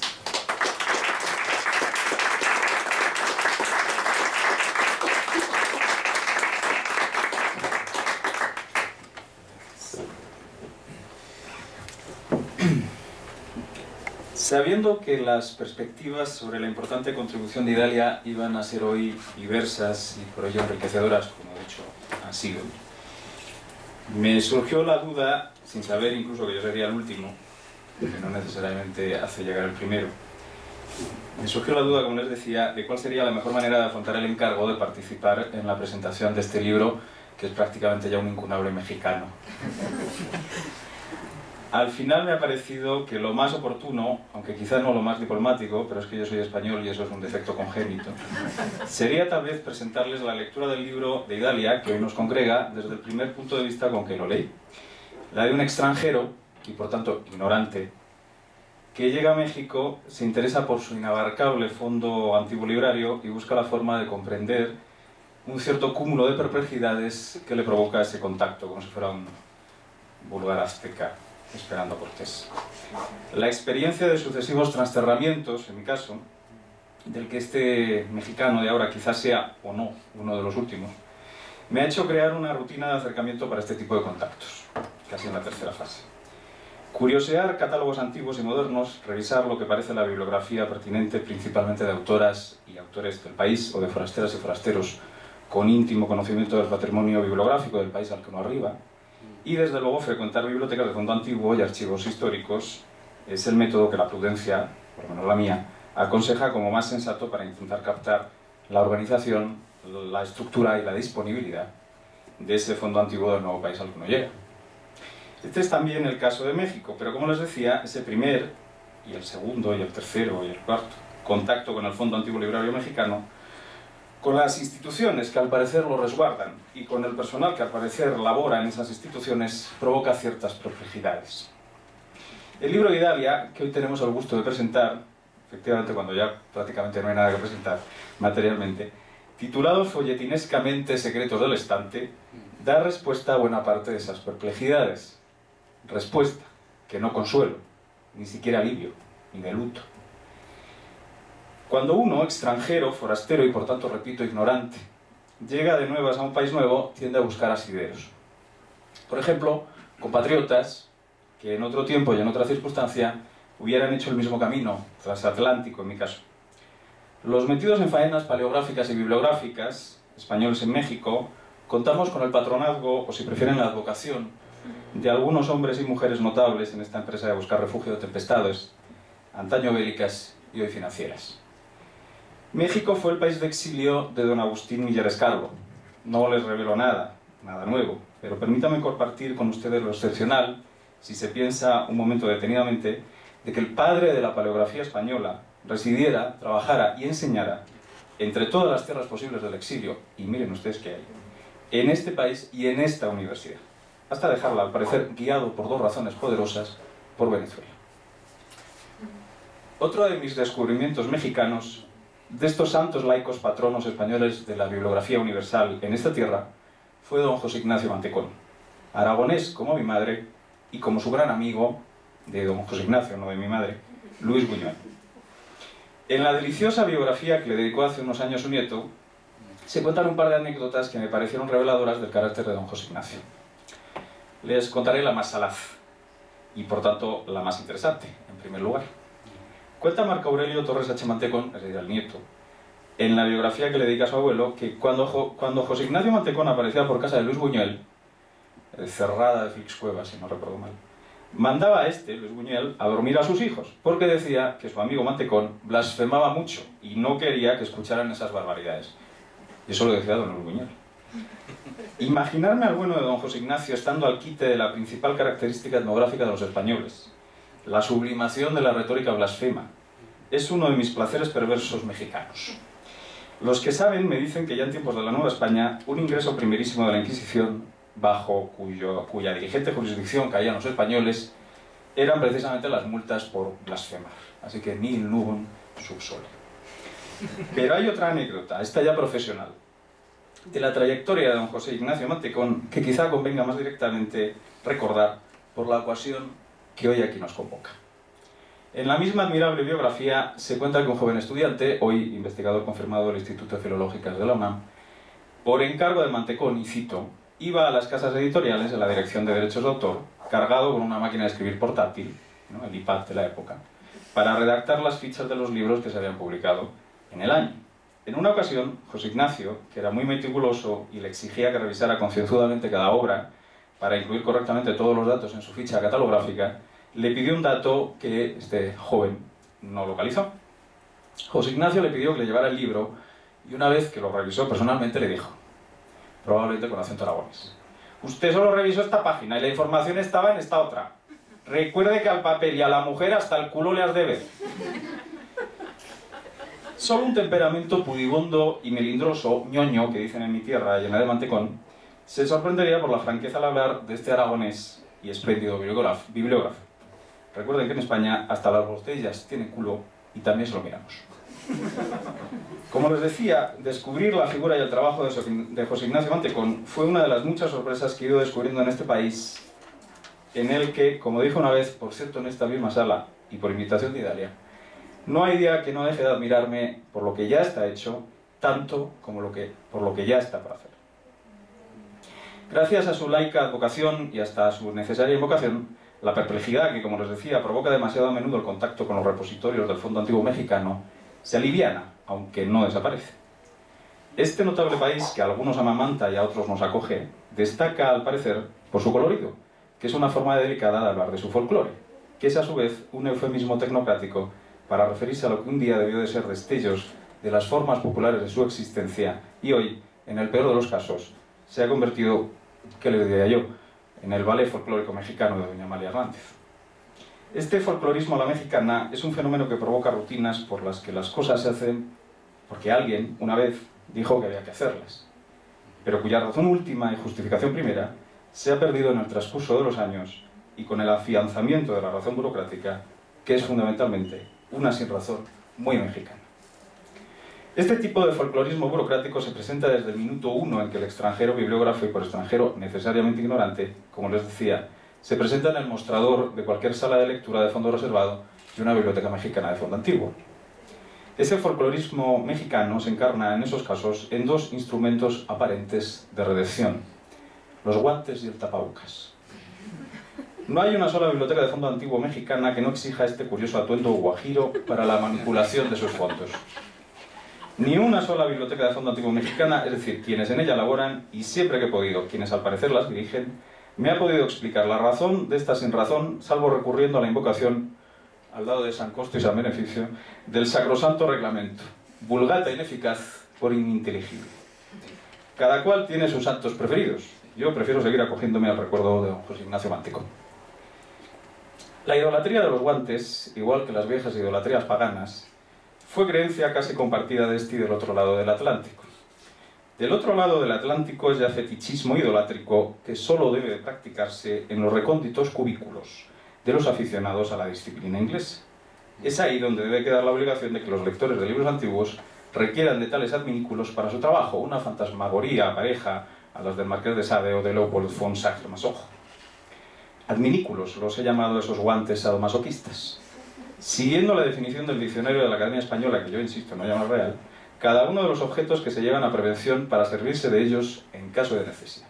Sabiendo que las perspectivas sobre la importante contribución de Idalia iban a ser hoy diversas y por ello enriquecedoras, como de hecho han sido, me surgió la duda, sin saber incluso que yo sería el último, que no necesariamente hace llegar el primero, me surgió la duda, como les decía, de cuál sería la mejor manera de afrontar el encargo de participar en la presentación de este libro, que es prácticamente ya un incunable mexicano. Al final me ha parecido que lo más oportuno, aunque quizás no lo más diplomático, pero es que yo soy español y eso es un defecto congénito, sería tal vez presentarles la lectura del libro de Idalia, que hoy nos congrega, desde el primer punto de vista con que lo leí. La de un extranjero, y por tanto ignorante, que llega a México, se interesa por su inabarcable fondo antiguo librario y busca la forma de comprender un cierto cúmulo de perplejidades que le provoca ese contacto, como si fuera un vulgar azteca esperando a Cortés. La experiencia de sucesivos transterramientos, en mi caso, del que este mexicano de ahora quizás sea, o no, uno de los últimos, me ha hecho crear una rutina de acercamiento para este tipo de contactos, casi en la tercera fase. Curiosear catálogos antiguos y modernos, revisar lo que parece la bibliografía pertinente, principalmente de autoras y autores del país, o de forasteras y forasteros con íntimo conocimiento del patrimonio bibliográfico del país al que uno arriba, y desde luego frecuentar bibliotecas de fondo antiguo y archivos históricos es el método que la prudencia, por lo menos la mía, aconseja como más sensato para intentar captar la organización, la estructura y la disponibilidad de ese fondo antiguo del nuevo país al que uno llega. Este es también el caso de México, pero como les decía, ese primer, y el segundo, y el tercero, y el cuarto contacto con el fondo antiguo librario mexicano, con las instituciones que al parecer lo resguardan y con el personal que al parecer labora en esas instituciones, provoca ciertas perplejidades. El libro de Idalia, que hoy tenemos el gusto de presentar, efectivamente cuando ya prácticamente no hay nada que presentar materialmente, titulado folletinescamente Secretos del Estante, da respuesta a buena parte de esas perplejidades. Respuesta que no consuelo, ni siquiera alivio, ni de luto. Cuando uno, extranjero, forastero y por tanto, repito, ignorante, llega de nuevas a un país nuevo, tiende a buscar asideros. Por ejemplo, compatriotas que en otro tiempo y en otra circunstancia hubieran hecho el mismo camino, transatlántico en mi caso. Los metidos en faenas paleográficas y bibliográficas, españoles en México, contamos con el patronazgo, o si prefieren la advocación, de algunos hombres y mujeres notables en esta empresa de buscar refugio de tempestades, antaño bélicas y hoy financieras. México fue el país de exilio de don Agustín Millares Calvo. No les revelo nada, nada nuevo, pero permítanme compartir con ustedes lo excepcional, si se piensa un momento detenidamente, de que el padre de la paleografía española residiera, trabajara y enseñara entre todas las tierras posibles del exilio, y miren ustedes qué hay, en este país y en esta universidad, hasta dejarla, al parecer, guiado por dos razones poderosas, por Venezuela. Otro de mis descubrimientos mexicanos, de estos santos laicos patronos españoles de la bibliografía universal en esta tierra, fue don José Ignacio Mantecón, aragonés como mi madre y como su gran amigo, de don José Ignacio, no de mi madre, Luis Buñuel. En la deliciosa biografía que le dedicó hace unos años su nieto, se cuentan un par de anécdotas que me parecieron reveladoras del carácter de don José Ignacio. Les contaré la más salaz, y por tanto la más interesante, en primer lugar. Cuenta Marco Aurelio Torres H. Mantecón, es decir, el nieto, en la biografía que le dedica a su abuelo, que cuando, cuando José Ignacio Mantecón aparecía por casa de Luis Buñuel, cerrada de Félix Cuevas, si no recuerdo mal, mandaba a este, Luis Buñuel, a dormir a sus hijos, porque decía que su amigo Mantecón blasfemaba mucho y no quería que escucharan esas barbaridades. Y eso lo decía don Luis Buñuel. Imaginarme al bueno de don José Ignacio estando al quite de la principal característica etnográfica de los españoles, la sublimación de la retórica blasfema, es uno de mis placeres perversos mexicanos. Los que saben me dicen que ya en tiempos de la Nueva España, un ingreso primerísimo de la Inquisición, bajo cuyo, cuya dirigente jurisdicción caían los españoles, eran precisamente las multas por blasfemar. Así que nil nubum sub sole. Pero hay otra anécdota, esta ya profesional, de la trayectoria de don José Ignacio Mantecón, que quizá convenga más directamente recordar por la ocasión que hoy aquí nos convoca. En la misma admirable biografía se cuenta que un joven estudiante, hoy investigador confirmado del Instituto de Filológicas de la UNAM, por encargo de Mantecón, y cito, iba a las casas editoriales en la Dirección de Derechos de Autor, cargado con una máquina de escribir portátil, ¿no?, el iPad de la época, para redactar las fichas de los libros que se habían publicado en el año. En una ocasión, José Ignacio, que era muy meticuloso y le exigía que revisara concienzudamente cada obra para incluir correctamente todos los datos en su ficha catalográfica, le pidió un dato que este joven no localizó. José Ignacio le pidió que le llevara el libro y una vez que lo revisó personalmente le dijo, probablemente con acento aragonés, usted solo revisó esta página y la información estaba en esta otra. Recuerde que al papel y a la mujer hasta el culo le has de ver. Solo un temperamento pudibundo y melindroso, ñoño, que dicen en mi tierra, llena de mantecón, se sorprendería por la franqueza al hablar de este aragonés y espléndido bibliógrafo. Recuerden que en España hasta las botellas tienen culo y también se lo miramos. Como les decía, descubrir la figura y el trabajo de José Ignacio Mantecón fue una de las muchas sorpresas que he ido descubriendo en este país, en el que, como dijo una vez, por cierto en esta misma sala y por invitación de Idalia, no hay día que no deje de admirarme por lo que ya está hecho, tanto como lo que, por lo que ya está por hacer. Gracias a su laica advocación y hasta a su necesaria invocación, la perplejidad que, como les decía, provoca demasiado a menudo el contacto con los repositorios del Fondo Antiguo Mexicano, se aliviana, aunque no desaparece. Este notable país, que a algunos amamanta y a otros nos acoge, destaca, al parecer, por su colorido, que es una forma delicada de hablar de su folclore, que es a su vez un eufemismo tecnocrático para referirse a lo que un día debió de ser destellos de las formas populares de su existencia y hoy, en el peor de los casos, se ha convertido, ¿qué les diría yo?, en el ballet folclórico mexicano de doña Amalia Hernández. Este folclorismo a la mexicana es un fenómeno que provoca rutinas por las que las cosas se hacen porque alguien, una vez, dijo que había que hacerlas, pero cuya razón última y justificación primera se ha perdido en el transcurso de los años y con el afianzamiento de la razón burocrática, que es fundamentalmente una sinrazón muy mexicana. Este tipo de folclorismo burocrático se presenta desde el minuto uno en que el extranjero bibliógrafo, y por extranjero necesariamente ignorante, como les decía, se presenta en el mostrador de cualquier sala de lectura de fondo reservado de una biblioteca mexicana de fondo antiguo. Ese folclorismo mexicano se encarna en esos casos en dos instrumentos aparentes de redención: los guantes y el tapabocas. No hay una sola biblioteca de fondo antiguo mexicana que no exija este curioso atuendo guajiro para la manipulación de sus fondos. Ni una sola biblioteca de fondo antiguo mexicana, es decir, quienes en ella laboran y siempre que he podido, quienes al parecer las dirigen, me ha podido explicar la razón de esta sinrazón, salvo recurriendo a la invocación, al lado de San Costo y San Beneficio, del sacrosanto reglamento, vulgata ineficaz por ininteligible. Cada cual tiene sus santos preferidos. Yo prefiero seguir acogiéndome al recuerdo de don José Ignacio Mantecón. La idolatría de los guantes, igual que las viejas idolatrías paganas, fue creencia casi compartida de este y del otro lado del Atlántico. Del otro lado del Atlántico es ya fetichismo idolátrico que solo debe de practicarse en los recónditos cubículos de los aficionados a la disciplina inglesa. Es ahí donde debe quedar la obligación de que los lectores de libros antiguos requieran de tales adminículos para su trabajo, una fantasmagoría pareja a las del Marqués de Sade o de Leopold von Sacher-Masoch. Adminículos los he llamado esos guantes sadomasoquistas. Siguiendo la definición del diccionario de la Academia Española, que yo insisto no llama real, cada uno de los objetos que se llevan a prevención para servirse de ellos en caso de necesidad.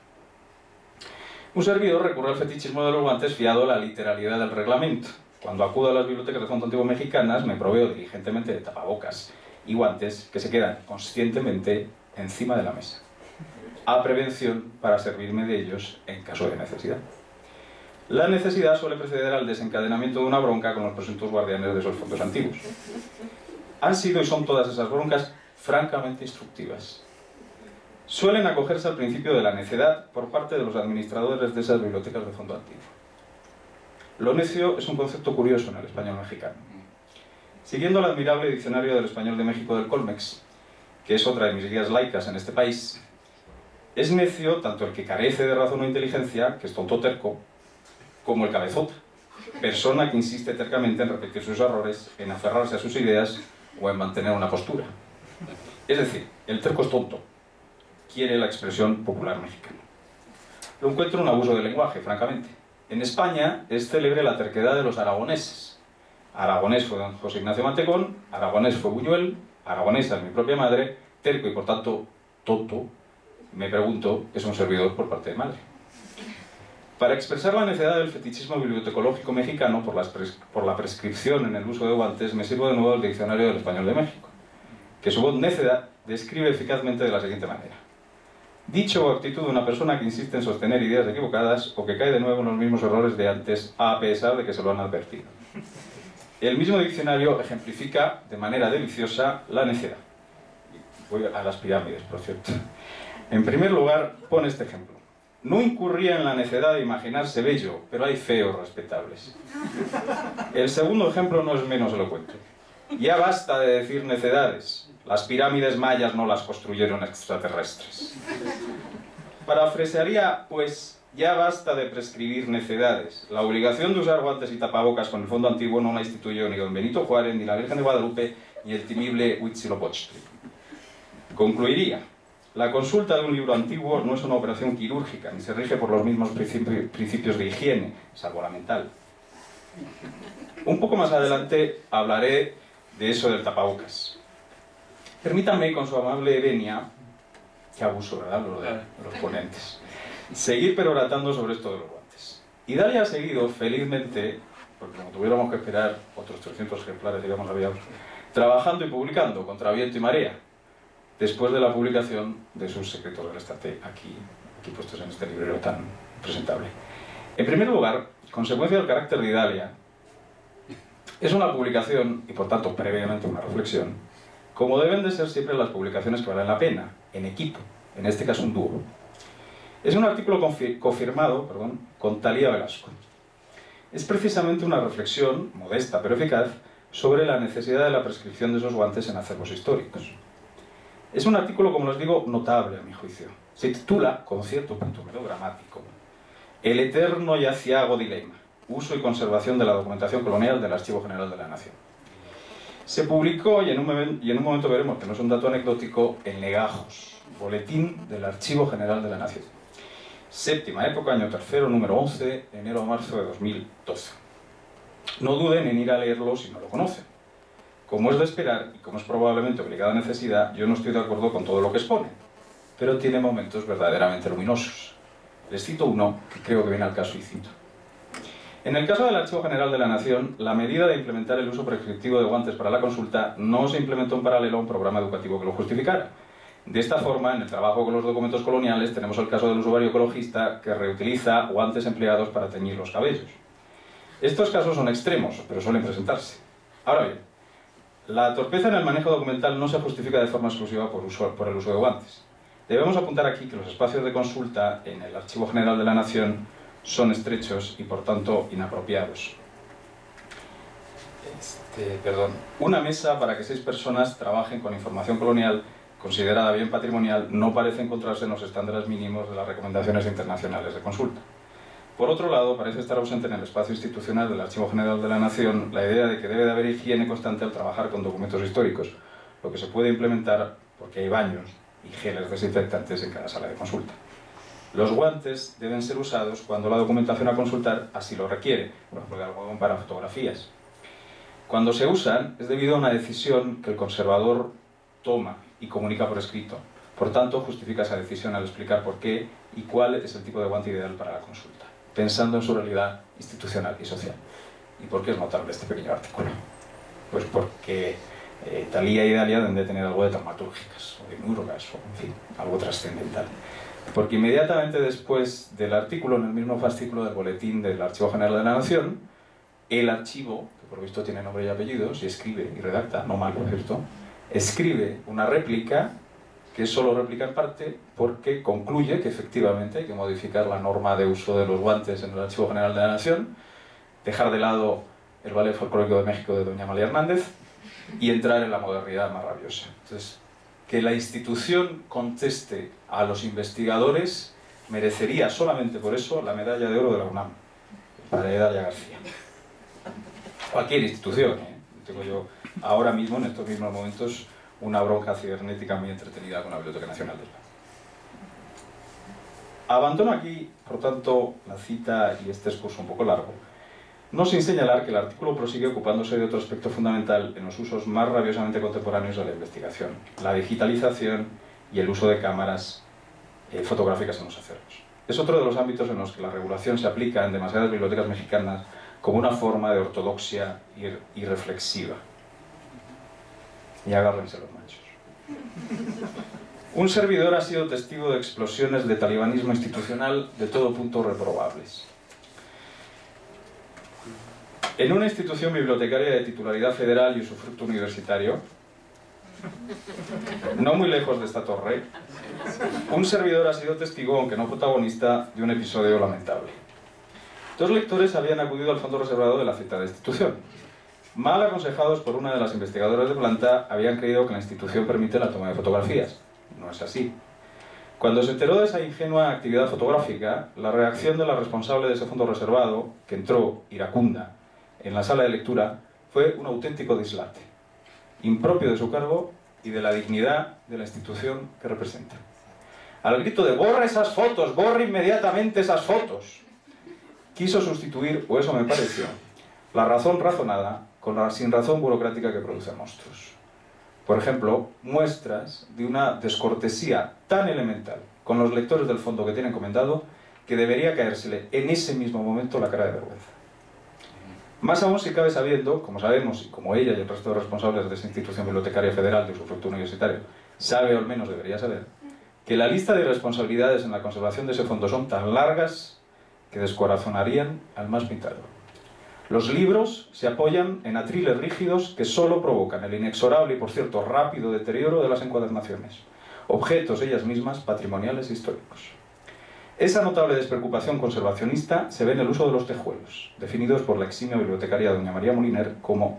Un servidor recurre al fetichismo de los guantes fiado a la literalidad del reglamento. Cuando acudo a las bibliotecas de fondo antiguo mexicanas me proveo diligentemente de tapabocas y guantes que se quedan conscientemente encima de la mesa, a prevención para servirme de ellos en caso de necesidad. La necesidad suele preceder al desencadenamiento de una bronca con los presuntos guardianes de esos fondos antiguos. Han sido y son todas esas broncas francamente instructivas. Suelen acogerse al principio de la necedad por parte de los administradores de esas bibliotecas de fondo antiguo. Lo necio es un concepto curioso en el español mexicano. Siguiendo el admirable diccionario del español de México del Colmex, que es otra de mis guías laicas en este país, es necio tanto el que carece de razón o inteligencia, que es tonto terco, como el cabezota, persona que insiste tercamente en repetir sus errores, en aferrarse a sus ideas o en mantener una postura. Es decir, el terco es tonto, quiere la expresión popular mexicana. Lo encuentro un abuso de lenguaje, francamente. En España es célebre la terquedad de los aragoneses. Aragonés fue don José Ignacio Mantecón, aragonés fue Buñuel, aragonesa es mi propia madre, terco y por tanto tonto, me pregunto, es un servidor por parte de madre. Para expresar la necedad del fetichismo bibliotecológico mexicano por, las por la prescripción en el uso de guantes, me sirvo de nuevo del Diccionario del Español de México, que su voz necedad describe eficazmente de la siguiente manera: dicho o actitud de una persona que insiste en sostener ideas equivocadas o que cae de nuevo en los mismos errores de antes, a pesar de que se lo han advertido. El mismo diccionario ejemplifica de manera deliciosa la necedad. Voy a las pirámides, por cierto. En primer lugar, pone este ejemplo: no incurría en la necedad de imaginarse bello, pero hay feos respetables. El segundo ejemplo no es menos elocuente. Ya basta de decir necedades. Las pirámides mayas no las construyeron extraterrestres. Parafrasearía, pues, ya basta de prescribir necedades. La obligación de usar guantes y tapabocas con el fondo antiguo no la instituyó ni don Benito Juárez, ni la Virgen de Guadalupe, ni el temible Huitzilopochtli. Concluiría. La consulta de un libro antiguo no es una operación quirúrgica, ni se rige por los mismos principios de higiene, salvo la mental. Un poco más adelante hablaré de eso del tapabocas. Permítanme, con su amable venia, qué abuso, ¿verdad?, lo de los ponentes, seguir peroratando sobre esto de los guantes. Idalia ha seguido, felizmente, porque como tuviéramos que esperar otros trescientos ejemplares, digamos, habíamos, trabajando y publicando contra viento y marea, después de la publicación de sus secretos del estate, aquí, aquí puestos en este librero tan presentable. En primer lugar, consecuencia del carácter de Idalia, es una publicación, y por tanto previamente una reflexión, como deben de ser siempre las publicaciones que valen la pena, en equipo, en este caso un dúo. Es un artículo confirmado, perdón, con Talía Velasco. Es precisamente una reflexión, modesta pero eficaz, sobre la necesidad de la prescripción de esos guantes en acervos históricos. Es un artículo, como les digo, notable a mi juicio. Se titula, con cierto punto melodramático, El eterno y aciago dilema, uso y conservación de la documentación colonial del Archivo General de la Nación. Se publicó, y en un, y en un momento veremos que no es un dato anecdótico, en Legajos, Boletín del Archivo General de la Nación. Séptima época, año tercero, número once, enero a marzo de dos mil doce. No duden en ir a leerlo si no lo conocen. Como es de esperar, y como es probablemente obligada necesidad, yo no estoy de acuerdo con todo lo que expone, pero tiene momentos verdaderamente luminosos. Les cito uno que creo que viene al caso y cito. En el caso del Archivo General de la Nación, la medida de implementar el uso prescriptivo de guantes para la consulta no se implementó en paralelo a un programa educativo que lo justificara. De esta forma, en el trabajo con los documentos coloniales, tenemos el caso del usuario ecologista que reutiliza guantes empleados para teñir los cabellos. Estos casos son extremos, pero suelen presentarse. Ahora bien, la torpeza en el manejo documental no se justifica de forma exclusiva por, uso, por el uso de guantes. Debemos apuntar aquí que los espacios de consulta en el Archivo General de la Nación son estrechos y, por tanto, inapropiados. Este, perdón. Una mesa para que seis personas trabajen con información colonial considerada bien patrimonial no parece encontrarse en los estándares mínimos de las recomendaciones internacionales de consulta. Por otro lado, parece estar ausente en el espacio institucional del Archivo General de la Nación la idea de que debe de haber higiene constante al trabajar con documentos históricos, lo que se puede implementar porque hay baños y geles desinfectantes en cada sala de consulta. Los guantes deben ser usados cuando la documentación a consultar así lo requiere, por ejemplo, de algodón para fotografías. Cuando se usan es debido a una decisión que el conservador toma y comunica por escrito. Por tanto, justifica esa decisión al explicar por qué y cuál es el tipo de guante ideal para la consulta, pensando en su realidad institucional y social. ¿Y por qué es notable este pequeño artículo? Pues porque eh, Talía y Idalia deben de tener algo de dramaturgicas, o de murgas, o en fin, algo trascendental. Porque inmediatamente después del artículo, en el mismo fascículo del boletín del Archivo General de la Nación, el archivo, que por visto tiene nombre y apellidos, y escribe y redacta, no mal por cierto, escribe una réplica que es solo réplica en parte porque concluye que efectivamente hay que modificar la norma de uso de los guantes en el Archivo General de la Nación, dejar de lado el Ballet Folclórico de México de doña Amalia Hernández y entrar en la modernidad más rabiosa. Entonces, que la institución conteste a los investigadores merecería solamente por eso la medalla de oro de la UNAM, para Idalia García. Cualquier institución, ¿eh? Tengo yo ahora mismo, en estos mismos momentos, una bronca cibernética muy entretenida con la Biblioteca Nacional del País. Abandono aquí, por tanto, la cita y este excurso un poco largo, no sin señalar que el artículo prosigue ocupándose de otro aspecto fundamental en los usos más rabiosamente contemporáneos de la investigación, la digitalización y el uso de cámaras eh, fotográficas en los acervos. Es otro de los ámbitos en los que la regulación se aplica en demasiadas bibliotecas mexicanas como una forma de ortodoxia irreflexiva. Y agárrense los machos. Un servidor ha sido testigo de explosiones de talibanismo institucional de todo punto reprobables. En una institución bibliotecaria de titularidad federal y usufructo universitario, No muy lejos de esta torre, un servidor ha sido testigo, aunque no protagonista, de un episodio lamentable. Dos lectores habían acudido al fondo reservado de la citada institución. Mal aconsejados por una de las investigadoras de planta, habían creído que la institución permite la toma de fotografías. No es así. Cuando se enteró de esa ingenua actividad fotográfica, la reacción de la responsable de ese fondo reservado, que entró, iracunda, en la sala de lectura, fue un auténtico dislate, impropio de su cargo y de la dignidad de la institución que representa. Al grito de «¡borra esas fotos! ¡Borra inmediatamente esas fotos!», quiso sustituir, o eso me pareció, la razón razonada con la sinrazón burocrática que produce monstruos. Por ejemplo, muestras de una descortesía tan elemental con los lectores del fondo que tienen encomendado que debería caérsele en ese mismo momento la cara de vergüenza. Más aún si cabe sabiendo, como sabemos, y como ella y el resto de responsables de esa institución bibliotecaria federal de usufructo universitario sabe o al menos debería saber, que la lista de irresponsabilidades en la conservación de ese fondo son tan largas que descorazonarían al más pintado. Los libros se apoyan en atriles rígidos que solo provocan el inexorable y, por cierto, rápido deterioro de las encuadernaciones, objetos ellas mismas patrimoniales e históricos. Esa notable despreocupación conservacionista se ve en el uso de los tejuelos, definidos por la eximia bibliotecaria doña María Moliner como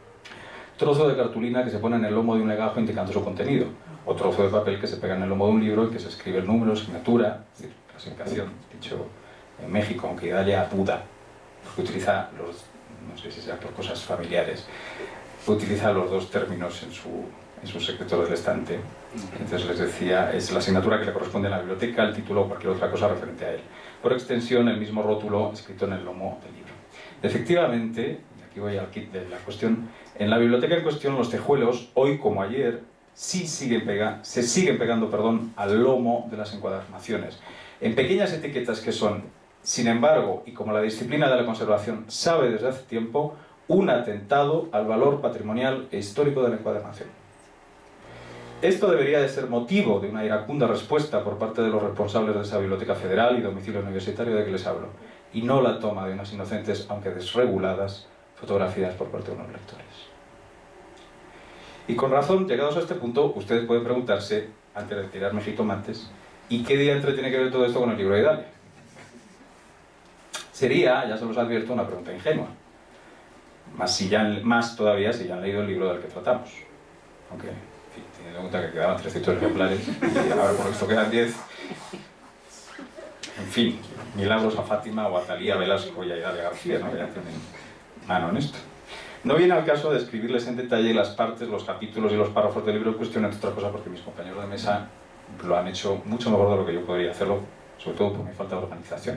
trozo de cartulina que se pone en el lomo de un legajo indicando su contenido, o trozo de papel que se pega en el lomo de un libro y que se escribe el número, asignatura, es decir, clasificación, dicho en México, aunque Idalia Buda, porque utiliza los, no sé si sea por cosas familiares, utiliza los dos términos en su, en su secreto del estante. Entonces les decía, es la asignatura que le corresponde a la biblioteca, el título o cualquier otra cosa referente a él. Por extensión, el mismo rótulo escrito en el lomo del libro. Efectivamente, y aquí voy al kit de la cuestión, en la biblioteca en cuestión los tejuelos, hoy como ayer, sí siguen pega, se siguen pegando perdón, al lomo de las encuadernaciones, en pequeñas etiquetas que son, sin embargo, y como la disciplina de la conservación sabe desde hace tiempo, un atentado al valor patrimonial e histórico de la encuadernación. Esto debería de ser motivo de una iracunda respuesta por parte de los responsables de esa biblioteca federal y domicilio universitario de que les hablo, y no la toma de unas inocentes, aunque desreguladas, fotografías por parte de unos lectores. Y con razón, llegados a este punto, ustedes pueden preguntarse, antes de tirarme jitomates, ¿y qué diantre tiene que ver todo esto con el libro de Idalia? Sería, ya se los advierto, una pregunta ingenua. Más, si ya, más todavía si ya han leído el libro del que tratamos. Aunque, en fin, teniendo en cuenta que quedaban trescientos ejemplares y ahora por esto quedan diez. En fin, Milagros a Fátima o a Talía Velasco y a Idalia García, ¿no? Ya tienen mano en esto. No viene al caso de escribirles en detalle las partes, los capítulos y los párrafos del libro en cuestión, entre otras cosas porque mis compañeros de mesa lo han hecho mucho mejor de lo que yo podría hacerlo, sobre todo por mi falta de organización.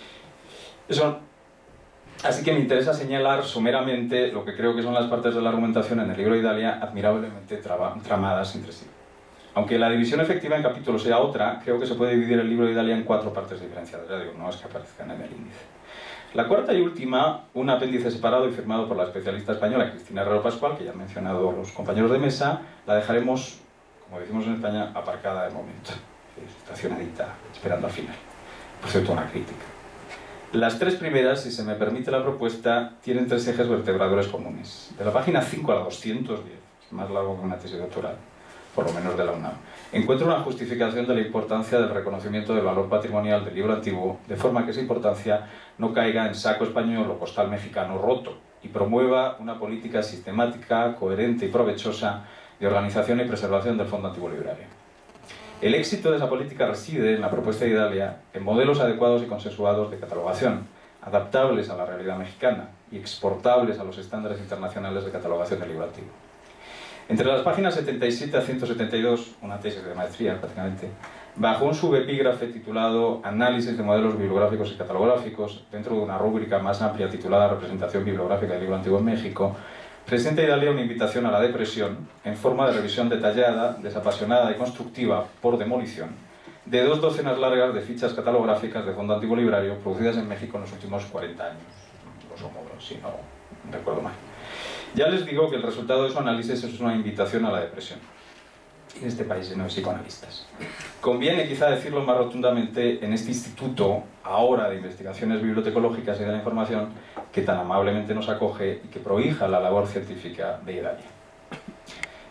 Eso, así que me interesa señalar someramente lo que creo que son las partes de la argumentación en el libro de Idalia admirablemente tramadas entre sí. Aunque la división efectiva en capítulos sea otra, creo que se puede dividir el libro de Idalia en cuatro partes diferenciadas. Ya digo, no es que aparezcan en el índice. La cuarta y última, un apéndice separado y firmado por la especialista española Cristina Herrero Pascual, que ya han mencionado los compañeros de mesa, la dejaremos, como decimos en España, aparcada de momento, estacionadita, esperando al final. Por cierto, una crítica. Las tres primeras, si se me permite la propuesta, tienen tres ejes vertebradores comunes. De la página cinco a la doscientos diez, es más largo que una tesis doctoral, por lo menos de la UNAM, encuentro una justificación de la importancia del reconocimiento del valor patrimonial del libro antiguo, de forma que esa importancia no caiga en saco español o costal mexicano roto, y promueva una política sistemática, coherente y provechosa de organización y preservación del Fondo Antiguo Librario. El éxito de esa política reside en la propuesta de Idalia en modelos adecuados y consensuados de catalogación, adaptables a la realidad mexicana y exportables a los estándares internacionales de catalogación del libro antiguo. Entre las páginas setenta y siete a ciento setenta y dos, una tesis de maestría prácticamente, bajo un subepígrafe titulado Análisis de modelos bibliográficos y catalográficos, dentro de una rúbrica más amplia titulada Representación bibliográfica del libro antiguo en México, presenta Idalia una invitación a la depresión en forma de revisión detallada, desapasionada y constructiva por demolición de dos docenas largas de fichas catalográficas de Fondo Antiguo Librario producidas en México en los últimos cuarenta años, grosso modo, si no recuerdo mal. Ya les digo que el resultado de su análisis es una invitación a la depresión. En este país no hay psicoanalistas. Conviene quizá decirlo más rotundamente en este instituto, ahora de investigaciones bibliotecológicas y de la información, que tan amablemente nos acoge y que prohija la labor científica de Idalia.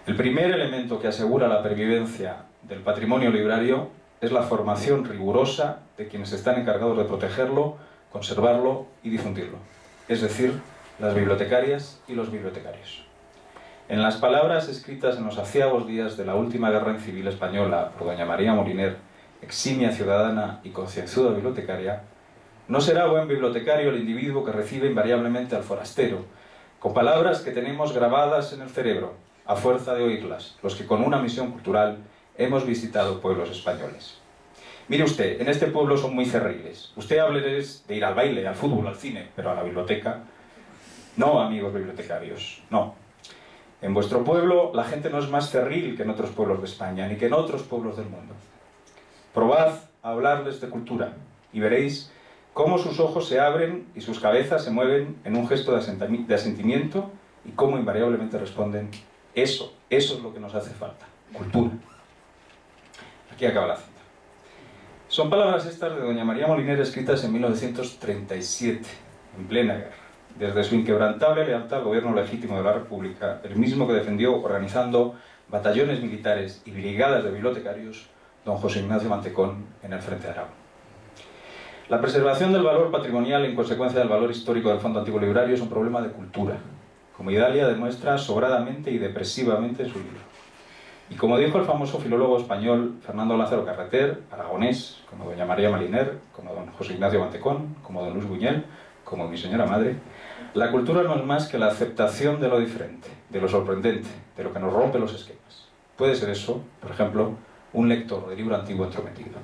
El primer elemento que asegura la pervivencia del patrimonio librario es la formación rigurosa de quienes están encargados de protegerlo, conservarlo y difundirlo, es decir, las bibliotecarias y los bibliotecarios. En las palabras escritas en los aciagos días de la última guerra civil española por doña María Moliner, eximia ciudadana y concienzuda bibliotecaria, no será buen bibliotecario el individuo que recibe invariablemente al forastero, con palabras que tenemos grabadas en el cerebro, a fuerza de oírlas, los que con una misión cultural hemos visitado pueblos españoles. Mire usted, en este pueblo son muy cerriles. Usted hábleles de ir al baile, al fútbol, al cine, pero a la biblioteca, no, amigos bibliotecarios, no. En vuestro pueblo la gente no es más cerril que en otros pueblos de España, ni que en otros pueblos del mundo. Probad a hablarles de cultura y veréis cómo sus ojos se abren y sus cabezas se mueven en un gesto de asentimiento y cómo invariablemente responden: eso, eso es lo que nos hace falta, cultura. Aquí acaba la cita. Son palabras estas de doña María Moliner escritas en mil novecientos treinta y siete, en plena guerra, desde su inquebrantable lealtad al gobierno legítimo de la República, el mismo que defendió organizando batallones militares y brigadas de bibliotecarios don José Ignacio Mantecón en el Frente de Aragón. La preservación del valor patrimonial en consecuencia del valor histórico del Fondo Antiguo Librario es un problema de cultura, como Idalia demuestra sobradamente y depresivamente en su libro. Y como dijo el famoso filólogo español Fernando Lázaro Carreter, aragonés, como doña María Moliner, como don José Ignacio Mantecón, como don Luis Buñuel, como mi señora madre, la cultura no es más que la aceptación de lo diferente, de lo sorprendente, de lo que nos rompe los esquemas. Puede ser eso, por ejemplo, un lector de libro antiguo entrometido.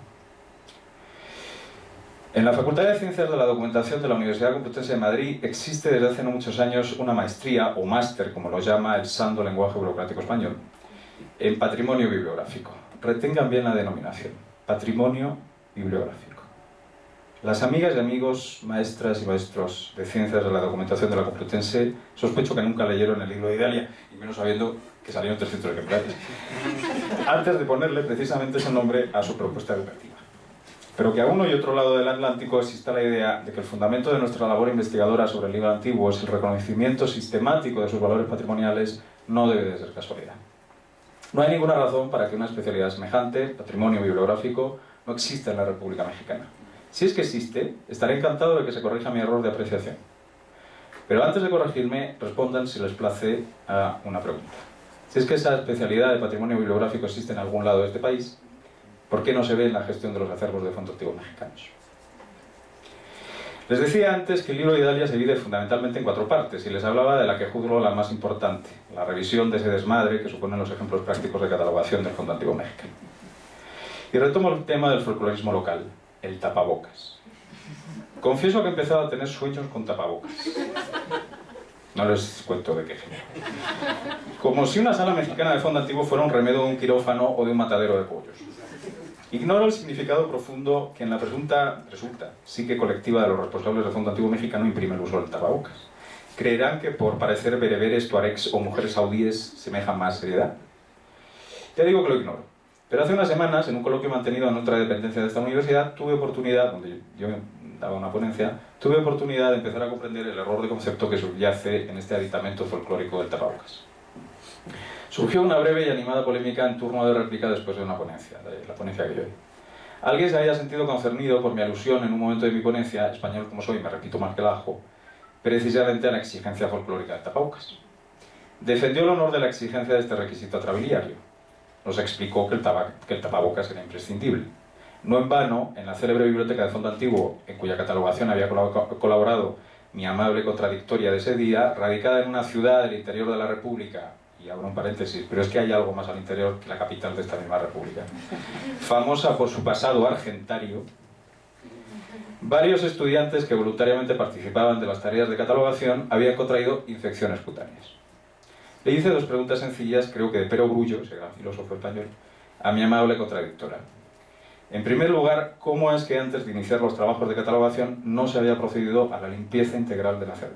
En la Facultad de Ciencias de la Documentación de la Universidad Complutense de Madrid existe desde hace no muchos años una maestría, o máster, como lo llama el santo lenguaje burocrático español, en patrimonio bibliográfico. Retengan bien la denominación, patrimonio bibliográfico. Las amigas y amigos, maestras y maestros de Ciencias de la Documentación de la Complutense, sospecho que nunca leyeron el libro de Idalia, y menos sabiendo que salieron trescientos ejemplares, antes de ponerle precisamente ese nombre a su propuesta educativa. Pero que a uno y otro lado del Atlántico exista la idea de que el fundamento de nuestra labor investigadora sobre el libro antiguo es el reconocimiento sistemático de sus valores patrimoniales, no debe de ser casualidad. No hay ninguna razón para que una especialidad semejante, patrimonio bibliográfico, no exista en la República Mexicana. Si es que existe, estaré encantado de que se corrija mi error de apreciación. Pero antes de corregirme, respondan, si les place, a una pregunta. Si es que esa especialidad de patrimonio bibliográfico existe en algún lado de este país, ¿por qué no se ve en la gestión de los acervos de fondos antiguos mexicanos? Les decía antes que el libro de Idalia se divide fundamentalmente en cuatro partes, y les hablaba de la que juzgo la más importante, la revisión de ese desmadre que suponen los ejemplos prácticos de catalogación del Fondo Antiguo Mexicano. Y retomo el tema del folclorismo local, el tapabocas. Confieso que he empezado a tener sueños con tapabocas. No les cuento de qué género. Como si una sala mexicana de fondo antiguo fuera un remedio de un quirófano o de un matadero de pollos. Ignoro el significado profundo que en la presunta, resulta, psique colectiva de los responsables del Fondo Antiguo Mexicano imprime el uso del tapabocas. ¿Creerán que por parecer bereberes, tuaregs o mujeres saudíes semejan más seriedad? Ya digo que lo ignoro. Pero hace unas semanas, en un coloquio mantenido en otra dependencia de esta universidad, tuve oportunidad, donde yo daba una ponencia, tuve oportunidad de empezar a comprender el error de concepto que subyace en este aditamento folclórico del tapabocas. Surgió una breve y animada polémica en turno de réplica después de una ponencia, de la ponencia que yo di. Alguien se había sentido concernido por mi alusión en un momento de mi ponencia, español como soy, me repito más que el ajo, precisamente a la exigencia folclórica del tapabocas. Defendió el honor de la exigencia de este requisito atrabiliario. Nos explicó que el, que el tapabocas era imprescindible. No en vano, en la célebre biblioteca de Fondo Antiguo, en cuya catalogación había colaborado mi amable contradictoria de ese día, radicada en una ciudad del interior de la República, y abro un paréntesis, pero es que hay algo más al interior que la capital de esta misma república, famosa por su pasado argentario, varios estudiantes que voluntariamente participaban de las tareas de catalogación habían contraído infecciones cutáneas. Le hice dos preguntas sencillas, creo que de perogrullo, ese gran filósofo español, a mi amable contradictora. En primer lugar, ¿cómo es que antes de iniciar los trabajos de catalogación no se había procedido a la limpieza integral del acervo?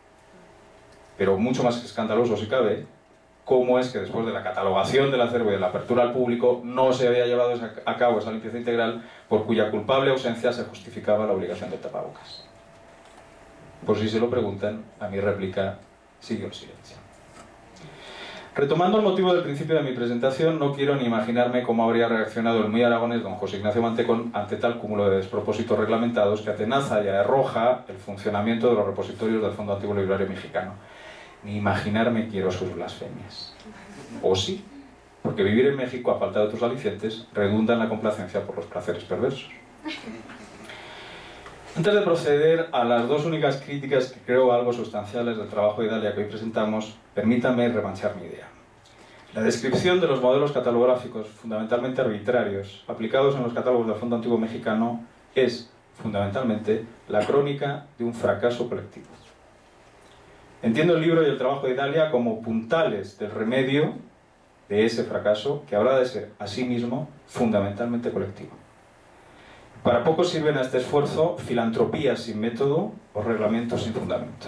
Pero mucho más escandaloso si cabe, cómo es que después de la catalogación del acervo y de la apertura al público no se había llevado a cabo esa limpieza integral por cuya culpable ausencia se justificaba la obligación del tapabocas. Por si se lo preguntan, a mi réplica siguió el silencio. Retomando el motivo del principio de mi presentación, no quiero ni imaginarme cómo habría reaccionado el muy aragonés don José Ignacio Mantecón ante tal cúmulo de despropósitos reglamentados que atenaza y arroja el funcionamiento de los repositorios del Fondo Antiguo Librario Mexicano. Ni imaginarme quiero sus blasfemias. O sí, porque vivir en México a falta de otros alicientes redunda en la complacencia por los placeres perversos. Antes de proceder a las dos únicas críticas que creo algo sustanciales del trabajo de Idalia que hoy presentamos, permítanme remanchar mi idea. La descripción de los modelos catalográficos fundamentalmente arbitrarios aplicados en los catálogos del Fondo Antiguo Mexicano es, fundamentalmente, la crónica de un fracaso colectivo. Entiendo el libro y el trabajo de Idalia como puntales del remedio de ese fracaso que habrá de ser, asimismo, fundamentalmente colectivo. Para poco sirven a este esfuerzo filantropías sin método o reglamentos sin fundamento.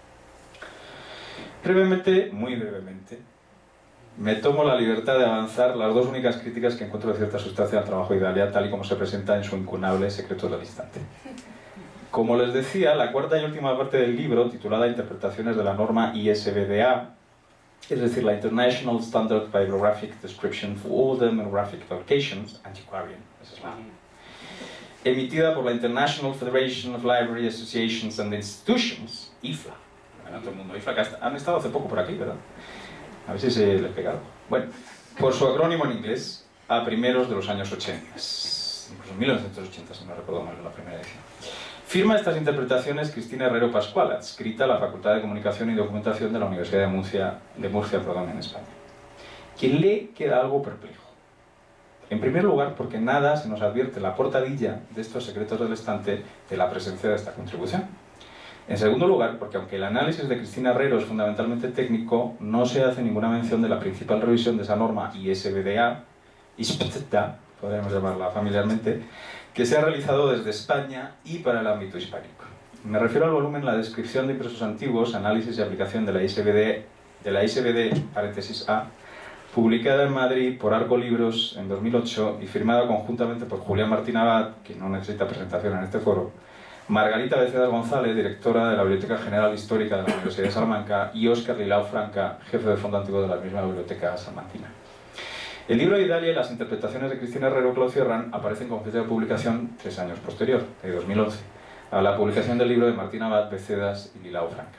Brevemente, muy brevemente, me tomo la libertad de avanzar las dos únicas críticas que encuentro de cierta sustancia al trabajo de Idalia, tal y como se presenta en su incunable Secretos del Instante. Como les decía, la cuarta y última parte del libro, titulada Interpretaciones de la norma I S B D A, es decir, la International Standard Bibliographic Description for All the Monographic Publications, Antiquarian, esa es la emitida por la International Federation of Library Associations and Institutions, I F L A. Bueno, todo el mundo, I F L A, que han estado hace poco por aquí, ¿verdad? A ver si se les pega algo. Bueno, por su acrónimo en inglés, a primeros de los años ochenta, incluso mil novecientos ochenta, si no recuerdo mal, la primera edición. Firma estas interpretaciones Cristina Herrero Pascual, adscrita a la Facultad de Comunicación y Documentación de la Universidad de Murcia, de Murcia, perdón, en España. Quien lee queda algo perplejo. En primer lugar, porque nada se nos advierte en la portadilla de estos Secretos del Estante de la presencia de esta contribución. En segundo lugar, porque aunque el análisis de Cristina Herrero es fundamentalmente técnico, no se hace ninguna mención de la principal revisión de esa norma I S B D A, I S B D A, podríamos llamarla familiarmente, que se ha realizado desde España y para el ámbito hispánico. Me refiero al volumen La descripción de impresos antiguos, análisis y aplicación de la I S B D, de la I S B D, paréntesis A, publicada en Madrid por Arco Libros en dos mil ocho y firmada conjuntamente por Julián Martín Abad, que no necesita presentación en este foro, Margarita Becedas González, directora de la Biblioteca General Histórica de la Universidad de Salamanca, y Óscar Lilao Franca, jefe del Fondo Antiguo de la misma Biblioteca salmantina. El libro de Idalia y las interpretaciones de Cristina Herrero que lo cierran aparecen con fecha de publicación tres años posterior, de dos mil once, a la publicación del libro de Martín Abad, Becedas y Lilao Franca.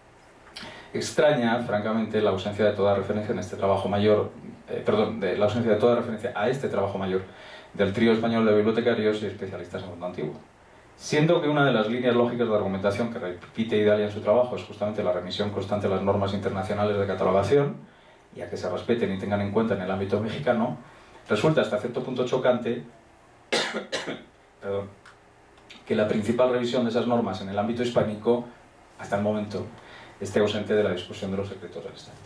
Extraña, francamente, la ausencia de toda referencia en este trabajo mayor, eh, perdón, de la ausencia de toda referencia a este trabajo mayor del trío español de bibliotecarios y especialistas en Fondo Antiguo. Siendo que una de las líneas lógicas de argumentación que repite Idalia en su trabajo es justamente la remisión constante a las normas internacionales de catalogación y a que se respeten y tengan en cuenta en el ámbito mexicano, resulta hasta cierto punto chocante perdón, que la principal revisión de esas normas en el ámbito hispánico, hasta el momento, esté ausente de la discusión de los secretos del Estante.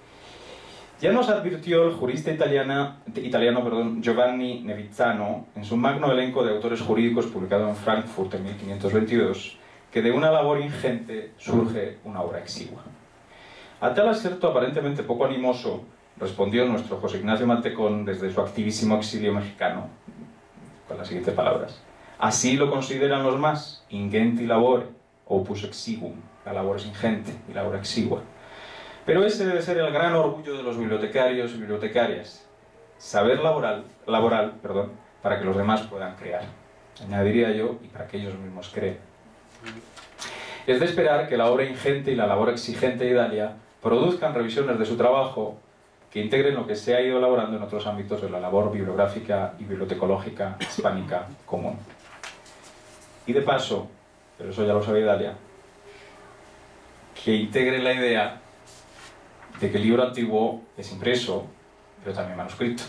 Ya nos advirtió el jurista italiana, italiano perdón, Giovanni Nevizzano, en su magno elenco de autores jurídicos publicado en Frankfurt en mil quinientos veintidós, que de una labor ingente surge una obra exigua. A tal aserto aparentemente poco animoso, respondió nuestro José Ignacio Mantecón desde su activísimo exilio mexicano, con las siguientes palabras. Así lo consideran los más, ingenti labore, opus exiguum, la labor es ingente y la obra exigua. Pero ese debe ser el gran orgullo de los bibliotecarios y bibliotecarias, saber laboral, laboral perdón, para que los demás puedan crear, añadiría yo, y para que ellos mismos creen. Es de esperar que la obra ingente y la labor exigente de Idalia produzcan revisiones de su trabajo que integren lo que se ha ido elaborando en otros ámbitos de la labor bibliográfica y bibliotecológica hispánica común. Y de paso, pero eso ya lo sabe Idalia, que integre la idea de que el libro antiguo es impreso, pero también manuscrito.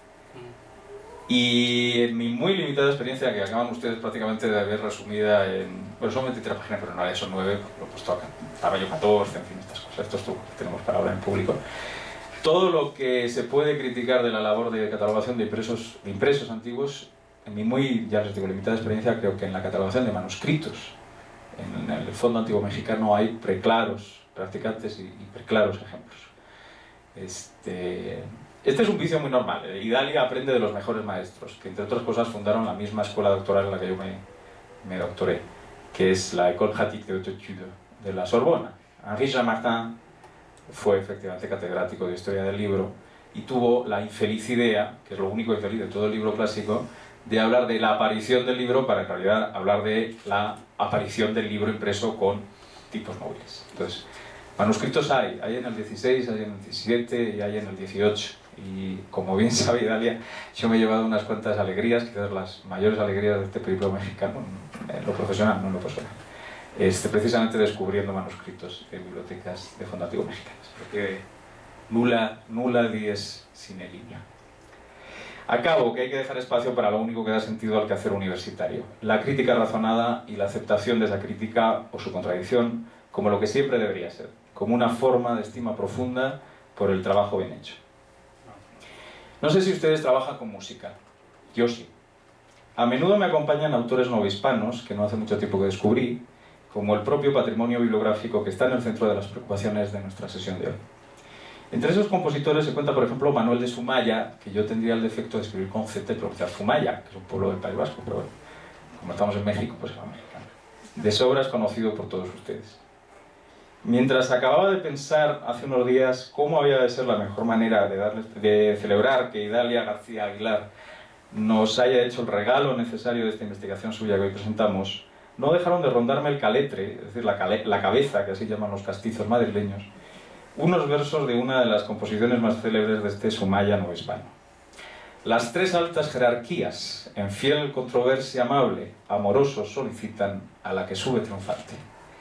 Y en mi muy limitada experiencia, que acaban ustedes prácticamente de ver resumida en... Bueno, son veintitrés páginas, pero no era eso, nueve, lo he puesto acá. Estaba yo catorce, en fin, estas cosas. Esto es todo que tenemos para hablar en público. Todo lo que se puede criticar de la labor de catalogación de impresos, de impresos antiguos, en mi muy, ya les digo, limitada experiencia, creo que en la catalogación de manuscritos, en el Fondo Antiguo Mexicano hay preclaros practicantes y, y preclaros ejemplos. Este, este es un vicio muy normal. Idalia aprende de los mejores maestros, que entre otras cosas fundaron la misma escuela doctoral en la que yo me, me doctoré, que es la École Pratique de Haute Étude de la Sorbona. Henri Jean Martin fue efectivamente catedrático de Historia del Libro y tuvo la infeliz idea, que es lo único infeliz de todo el libro clásico, de hablar de la aparición del libro para en realidad hablar de la aparición del libro impreso con tipos móviles. Entonces, manuscritos hay, hay en el dieciséis, hay en el diecisiete y hay en el dieciocho. Y como bien sabe Idalia, yo me he llevado unas cuantas alegrías, quizás las mayores alegrías de este periplo mexicano, en lo profesional, no en lo personal. Este, precisamente descubriendo manuscritos en bibliotecas de fondo antiguo mexicanas, porque nula, nula dies sine linea. Acabo, que hay que dejar espacio para lo único que da sentido al quehacer universitario, la crítica razonada y la aceptación de esa crítica o su contradicción como lo que siempre debería ser, como una forma de estima profunda por el trabajo bien hecho. No sé si ustedes trabajan con música, yo sí. A menudo me acompañan autores novohispanos, que no hace mucho tiempo que descubrí, como el propio patrimonio bibliográfico que está en el centro de las preocupaciones de nuestra sesión de hoy. Entre esos compositores se cuenta, por ejemplo, Manuel de Zumaya, que yo tendría el defecto de escribir con Z y pronunciar Zumaya, que es un pueblo del País Vasco, pero bueno, como estamos en México, pues es mexicano. De sobra es conocido por todos ustedes. Mientras acababa de pensar hace unos días cómo había de ser la mejor manera de, darles, de celebrar que Idalia García Aguilar nos haya hecho el regalo necesario de esta investigación suya que hoy presentamos, no dejaron de rondarme el caletre, es decir, la, cale, la cabeza, que así llaman los castizos madrileños, unos versos de una de las composiciones más célebres de este Zumaya novohispano. Las tres altas jerarquías, en fiel controversia amable, amorosos solicitan a la que sube triunfante.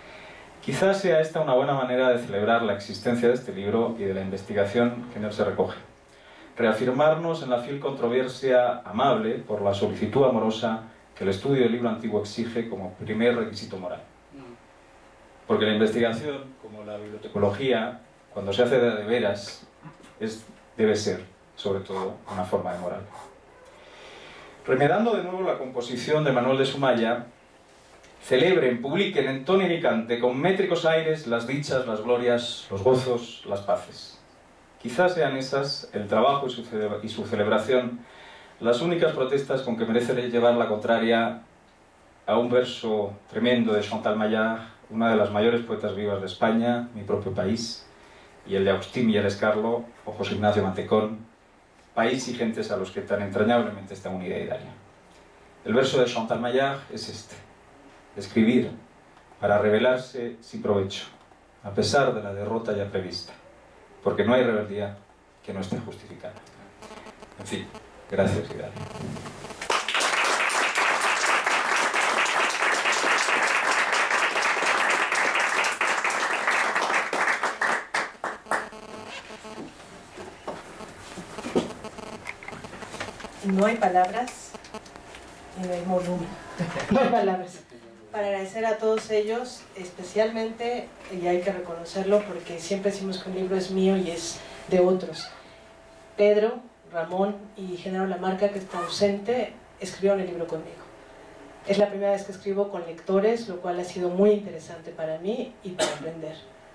Quizás sea esta una buena manera de celebrar la existencia de este libro y de la investigación que en él se recoge. Reafirmarnos en la fiel controversia amable por la solicitud amorosa que el estudio del libro antiguo exige como primer requisito moral. Porque la investigación, como la bibliotecología, cuando se hace de, de veras, es, debe ser, sobre todo, una forma de moral. Remedando de nuevo la composición de Manuel de Zumaya, celebren, publiquen en tono y cante, con métricos aires, las dichas, las glorias, los gozos, las paces. Quizás sean esas, el trabajo y su, y su celebración, las únicas protestas con que merece llevar la contraria a un verso tremendo de Chantal Maillard, una de las mayores poetas vivas de España, mi propio país, y el de Agustín Millares-Carlo o José Ignacio Mantecón, país y gentes a los que tan entrañablemente está unida Idalia. El verso de Chantal Maillard es este: escribir para rebelarse sin provecho, a pesar de la derrota ya prevista, porque no hay rebeldía que no esté justificada. En fin, gracias Idalia. No hay palabras y no hay volumen. No hay palabras. Para agradecer a todos ellos, especialmente, y hay que reconocerlo porque siempre decimos que un libro es mío y es de otros. Pedro, Ramón y Genaro Lamarca, que está ausente, escribieron el libro conmigo. Es la primera vez que escribo con lectores, lo cual ha sido muy interesante para mí y para aprender.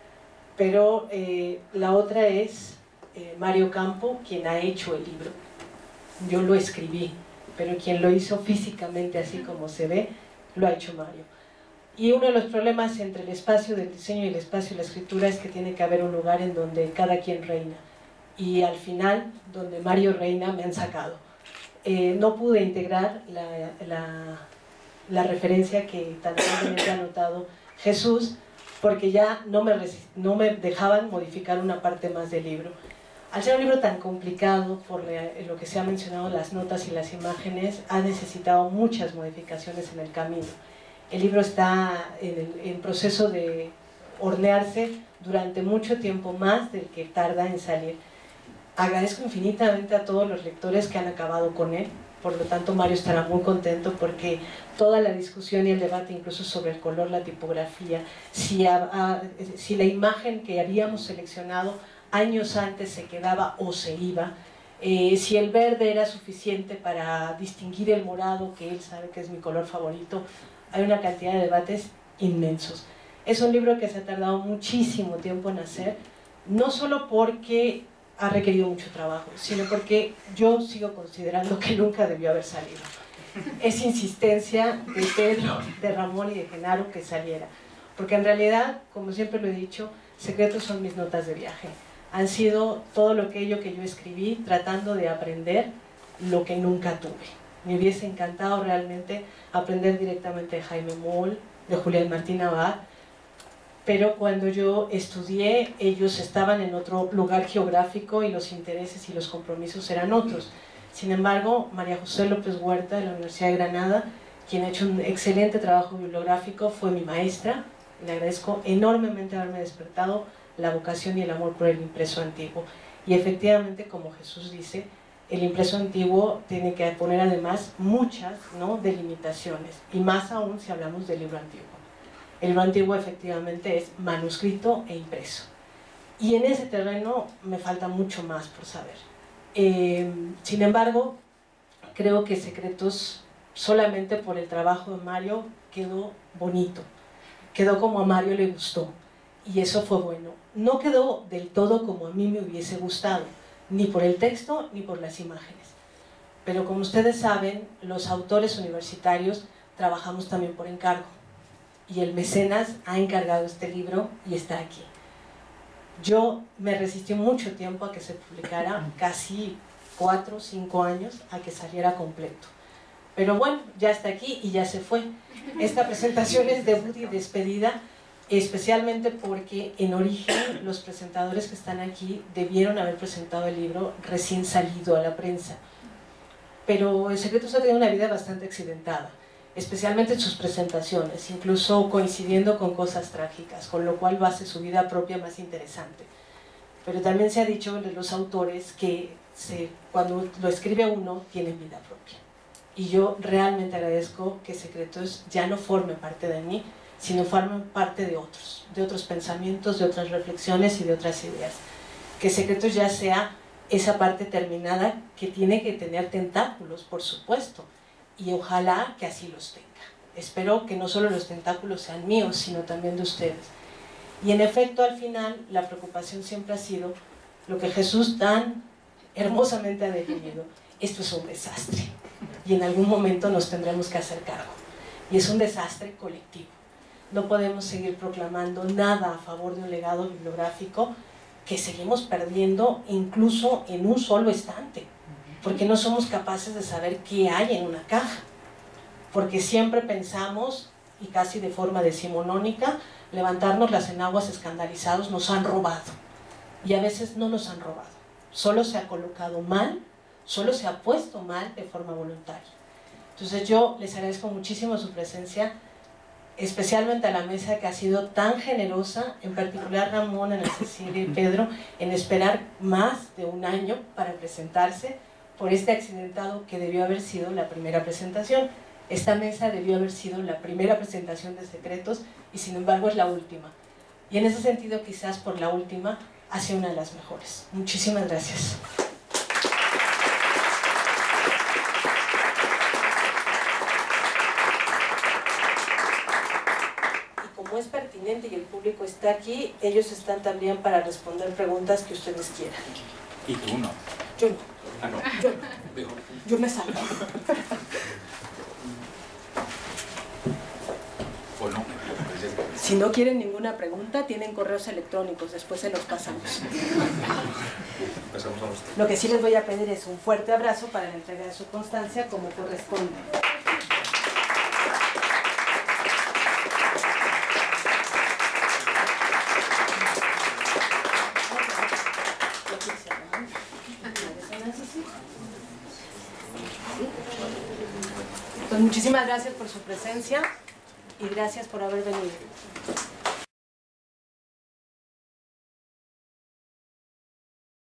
Pero eh, la otra es eh, Mario Campo, quien ha hecho el libro. Yo lo escribí, pero quien lo hizo físicamente así como se ve, lo ha hecho Mario. Y uno de los problemas entre el espacio del diseño y el espacio de la escritura es que tiene que haber un lugar en donde cada quien reina. Y al final, donde Mario reina, me han sacado. Eh, no pude integrar la, la, la referencia que tan amablemente ha anotado Jesús, porque ya no me, no me dejaban modificar una parte más del libro. Al ser un libro tan complicado, por lo que se ha mencionado, las notas y las imágenes, ha necesitado muchas modificaciones en el camino. El libro está en, el, en proceso de hornearse durante mucho tiempo más del que tarda en salir. Agradezco infinitamente a todos los lectores que han acabado con él, por lo tanto Mario estará muy contento porque toda la discusión y el debate, incluso sobre el color, la tipografía, si, a, a, si la imagen que habíamos seleccionado años antes se quedaba o se iba, eh, si el verde era suficiente para distinguir el morado, que él sabe que es mi color favorito. Hay una cantidad de debates inmensos. Es un libro que se ha tardado muchísimo tiempo en hacer, no solo porque ha requerido mucho trabajo, sino porque yo sigo considerando que nunca debió haber salido. Es insistencia de Pedro, de Ramón y de Genaro que saliera, porque en realidad, como siempre lo he dicho, Secretos son mis notas de viaje. Han sido todo lo aquello que yo escribí tratando de aprender lo que nunca tuve. Me hubiese encantado realmente aprender directamente de Jaime Moll, de Julián Martín Abad, pero cuando yo estudié ellos estaban en otro lugar geográfico y los intereses y los compromisos eran otros. Sin embargo, María José López Huerta de la Universidad de Granada, quien ha hecho un excelente trabajo bibliográfico, fue mi maestra. Le agradezco enormemente haberme despertado la vocación y el amor por el impreso antiguo. Y efectivamente, como Jesús dice, el impreso antiguo tiene que poner además muchas, ¿no?, delimitaciones, y más aún si hablamos del libro antiguo. El libro antiguo efectivamente es manuscrito e impreso. Y en ese terreno me falta mucho más por saber. Eh, sin embargo, creo que Secretos, solamente por el trabajo de Mario, quedó bonito. Quedó como a Mario le gustó. Y eso fue bueno. No quedó del todo como a mí me hubiese gustado, ni por el texto ni por las imágenes. Pero como ustedes saben, los autores universitarios trabajamos también por encargo. Y el mecenas ha encargado este libro y está aquí. Yo me resistí mucho tiempo a que se publicara, casi cuatro o cinco años, a que saliera completo. Pero bueno, ya está aquí y ya se fue. Esta presentación es debut y despedida, especialmente porque en origen los presentadores que están aquí debieron haber presentado el libro recién salido a la prensa. Pero el Secretos ha tenido una vida bastante accidentada, especialmente en sus presentaciones, incluso coincidiendo con cosas trágicas, con lo cual hace su vida propia más interesante. Pero también se ha dicho de los autores que se, cuando lo escribe uno, tienen vida propia. Y yo realmente agradezco que Secretos ya no forme parte de mí, sino forme parte de otros, de otros pensamientos, de otras reflexiones y de otras ideas. Que Secretos ya sea esa parte terminada que tiene que tener tentáculos, por supuesto, y ojalá que así los tenga. Espero que no solo los tentáculos sean míos, sino también de ustedes. Y en efecto, al final, la preocupación siempre ha sido lo que Jesús tan hermosamente ha definido. Esto es un desastre, y en algún momento nos tendremos que hacer cargo. Y es un desastre colectivo. No podemos seguir proclamando nada a favor de un legado bibliográfico que seguimos perdiendo incluso en un solo estante, porque no somos capaces de saber qué hay en una caja, porque siempre pensamos, y casi de forma decimonónica, levantarnos las enaguas escandalizados, nos han robado, y a veces no nos han robado, solo se ha colocado mal, solo se ha puesto mal de forma voluntaria. Entonces yo les agradezco muchísimo su presencia, especialmente a la mesa que ha sido tan generosa, en particular Ramón, Ana Cecilia y Pedro, en esperar más de un año para presentarse por este accidentado que debió haber sido la primera presentación. Esta mesa debió haber sido la primera presentación de Secretos y sin embargo es la última. Y en ese sentido, quizás por la última, ha sido una de las mejores. Muchísimas gracias. Como es pertinente y el público está aquí, ellos están también para responder preguntas que ustedes quieran. ¿Y tú no? Yo no. Ah, no. Yo no. Yo me salgo. ¿O no? Si no quieren ninguna pregunta, tienen correos electrónicos, después se los pasamos. Pasamos a usted. Lo que sí les voy a pedir es un fuerte abrazo para la entrega de su constancia como corresponde. Pues muchísimas gracias por su presencia y gracias por haber venido.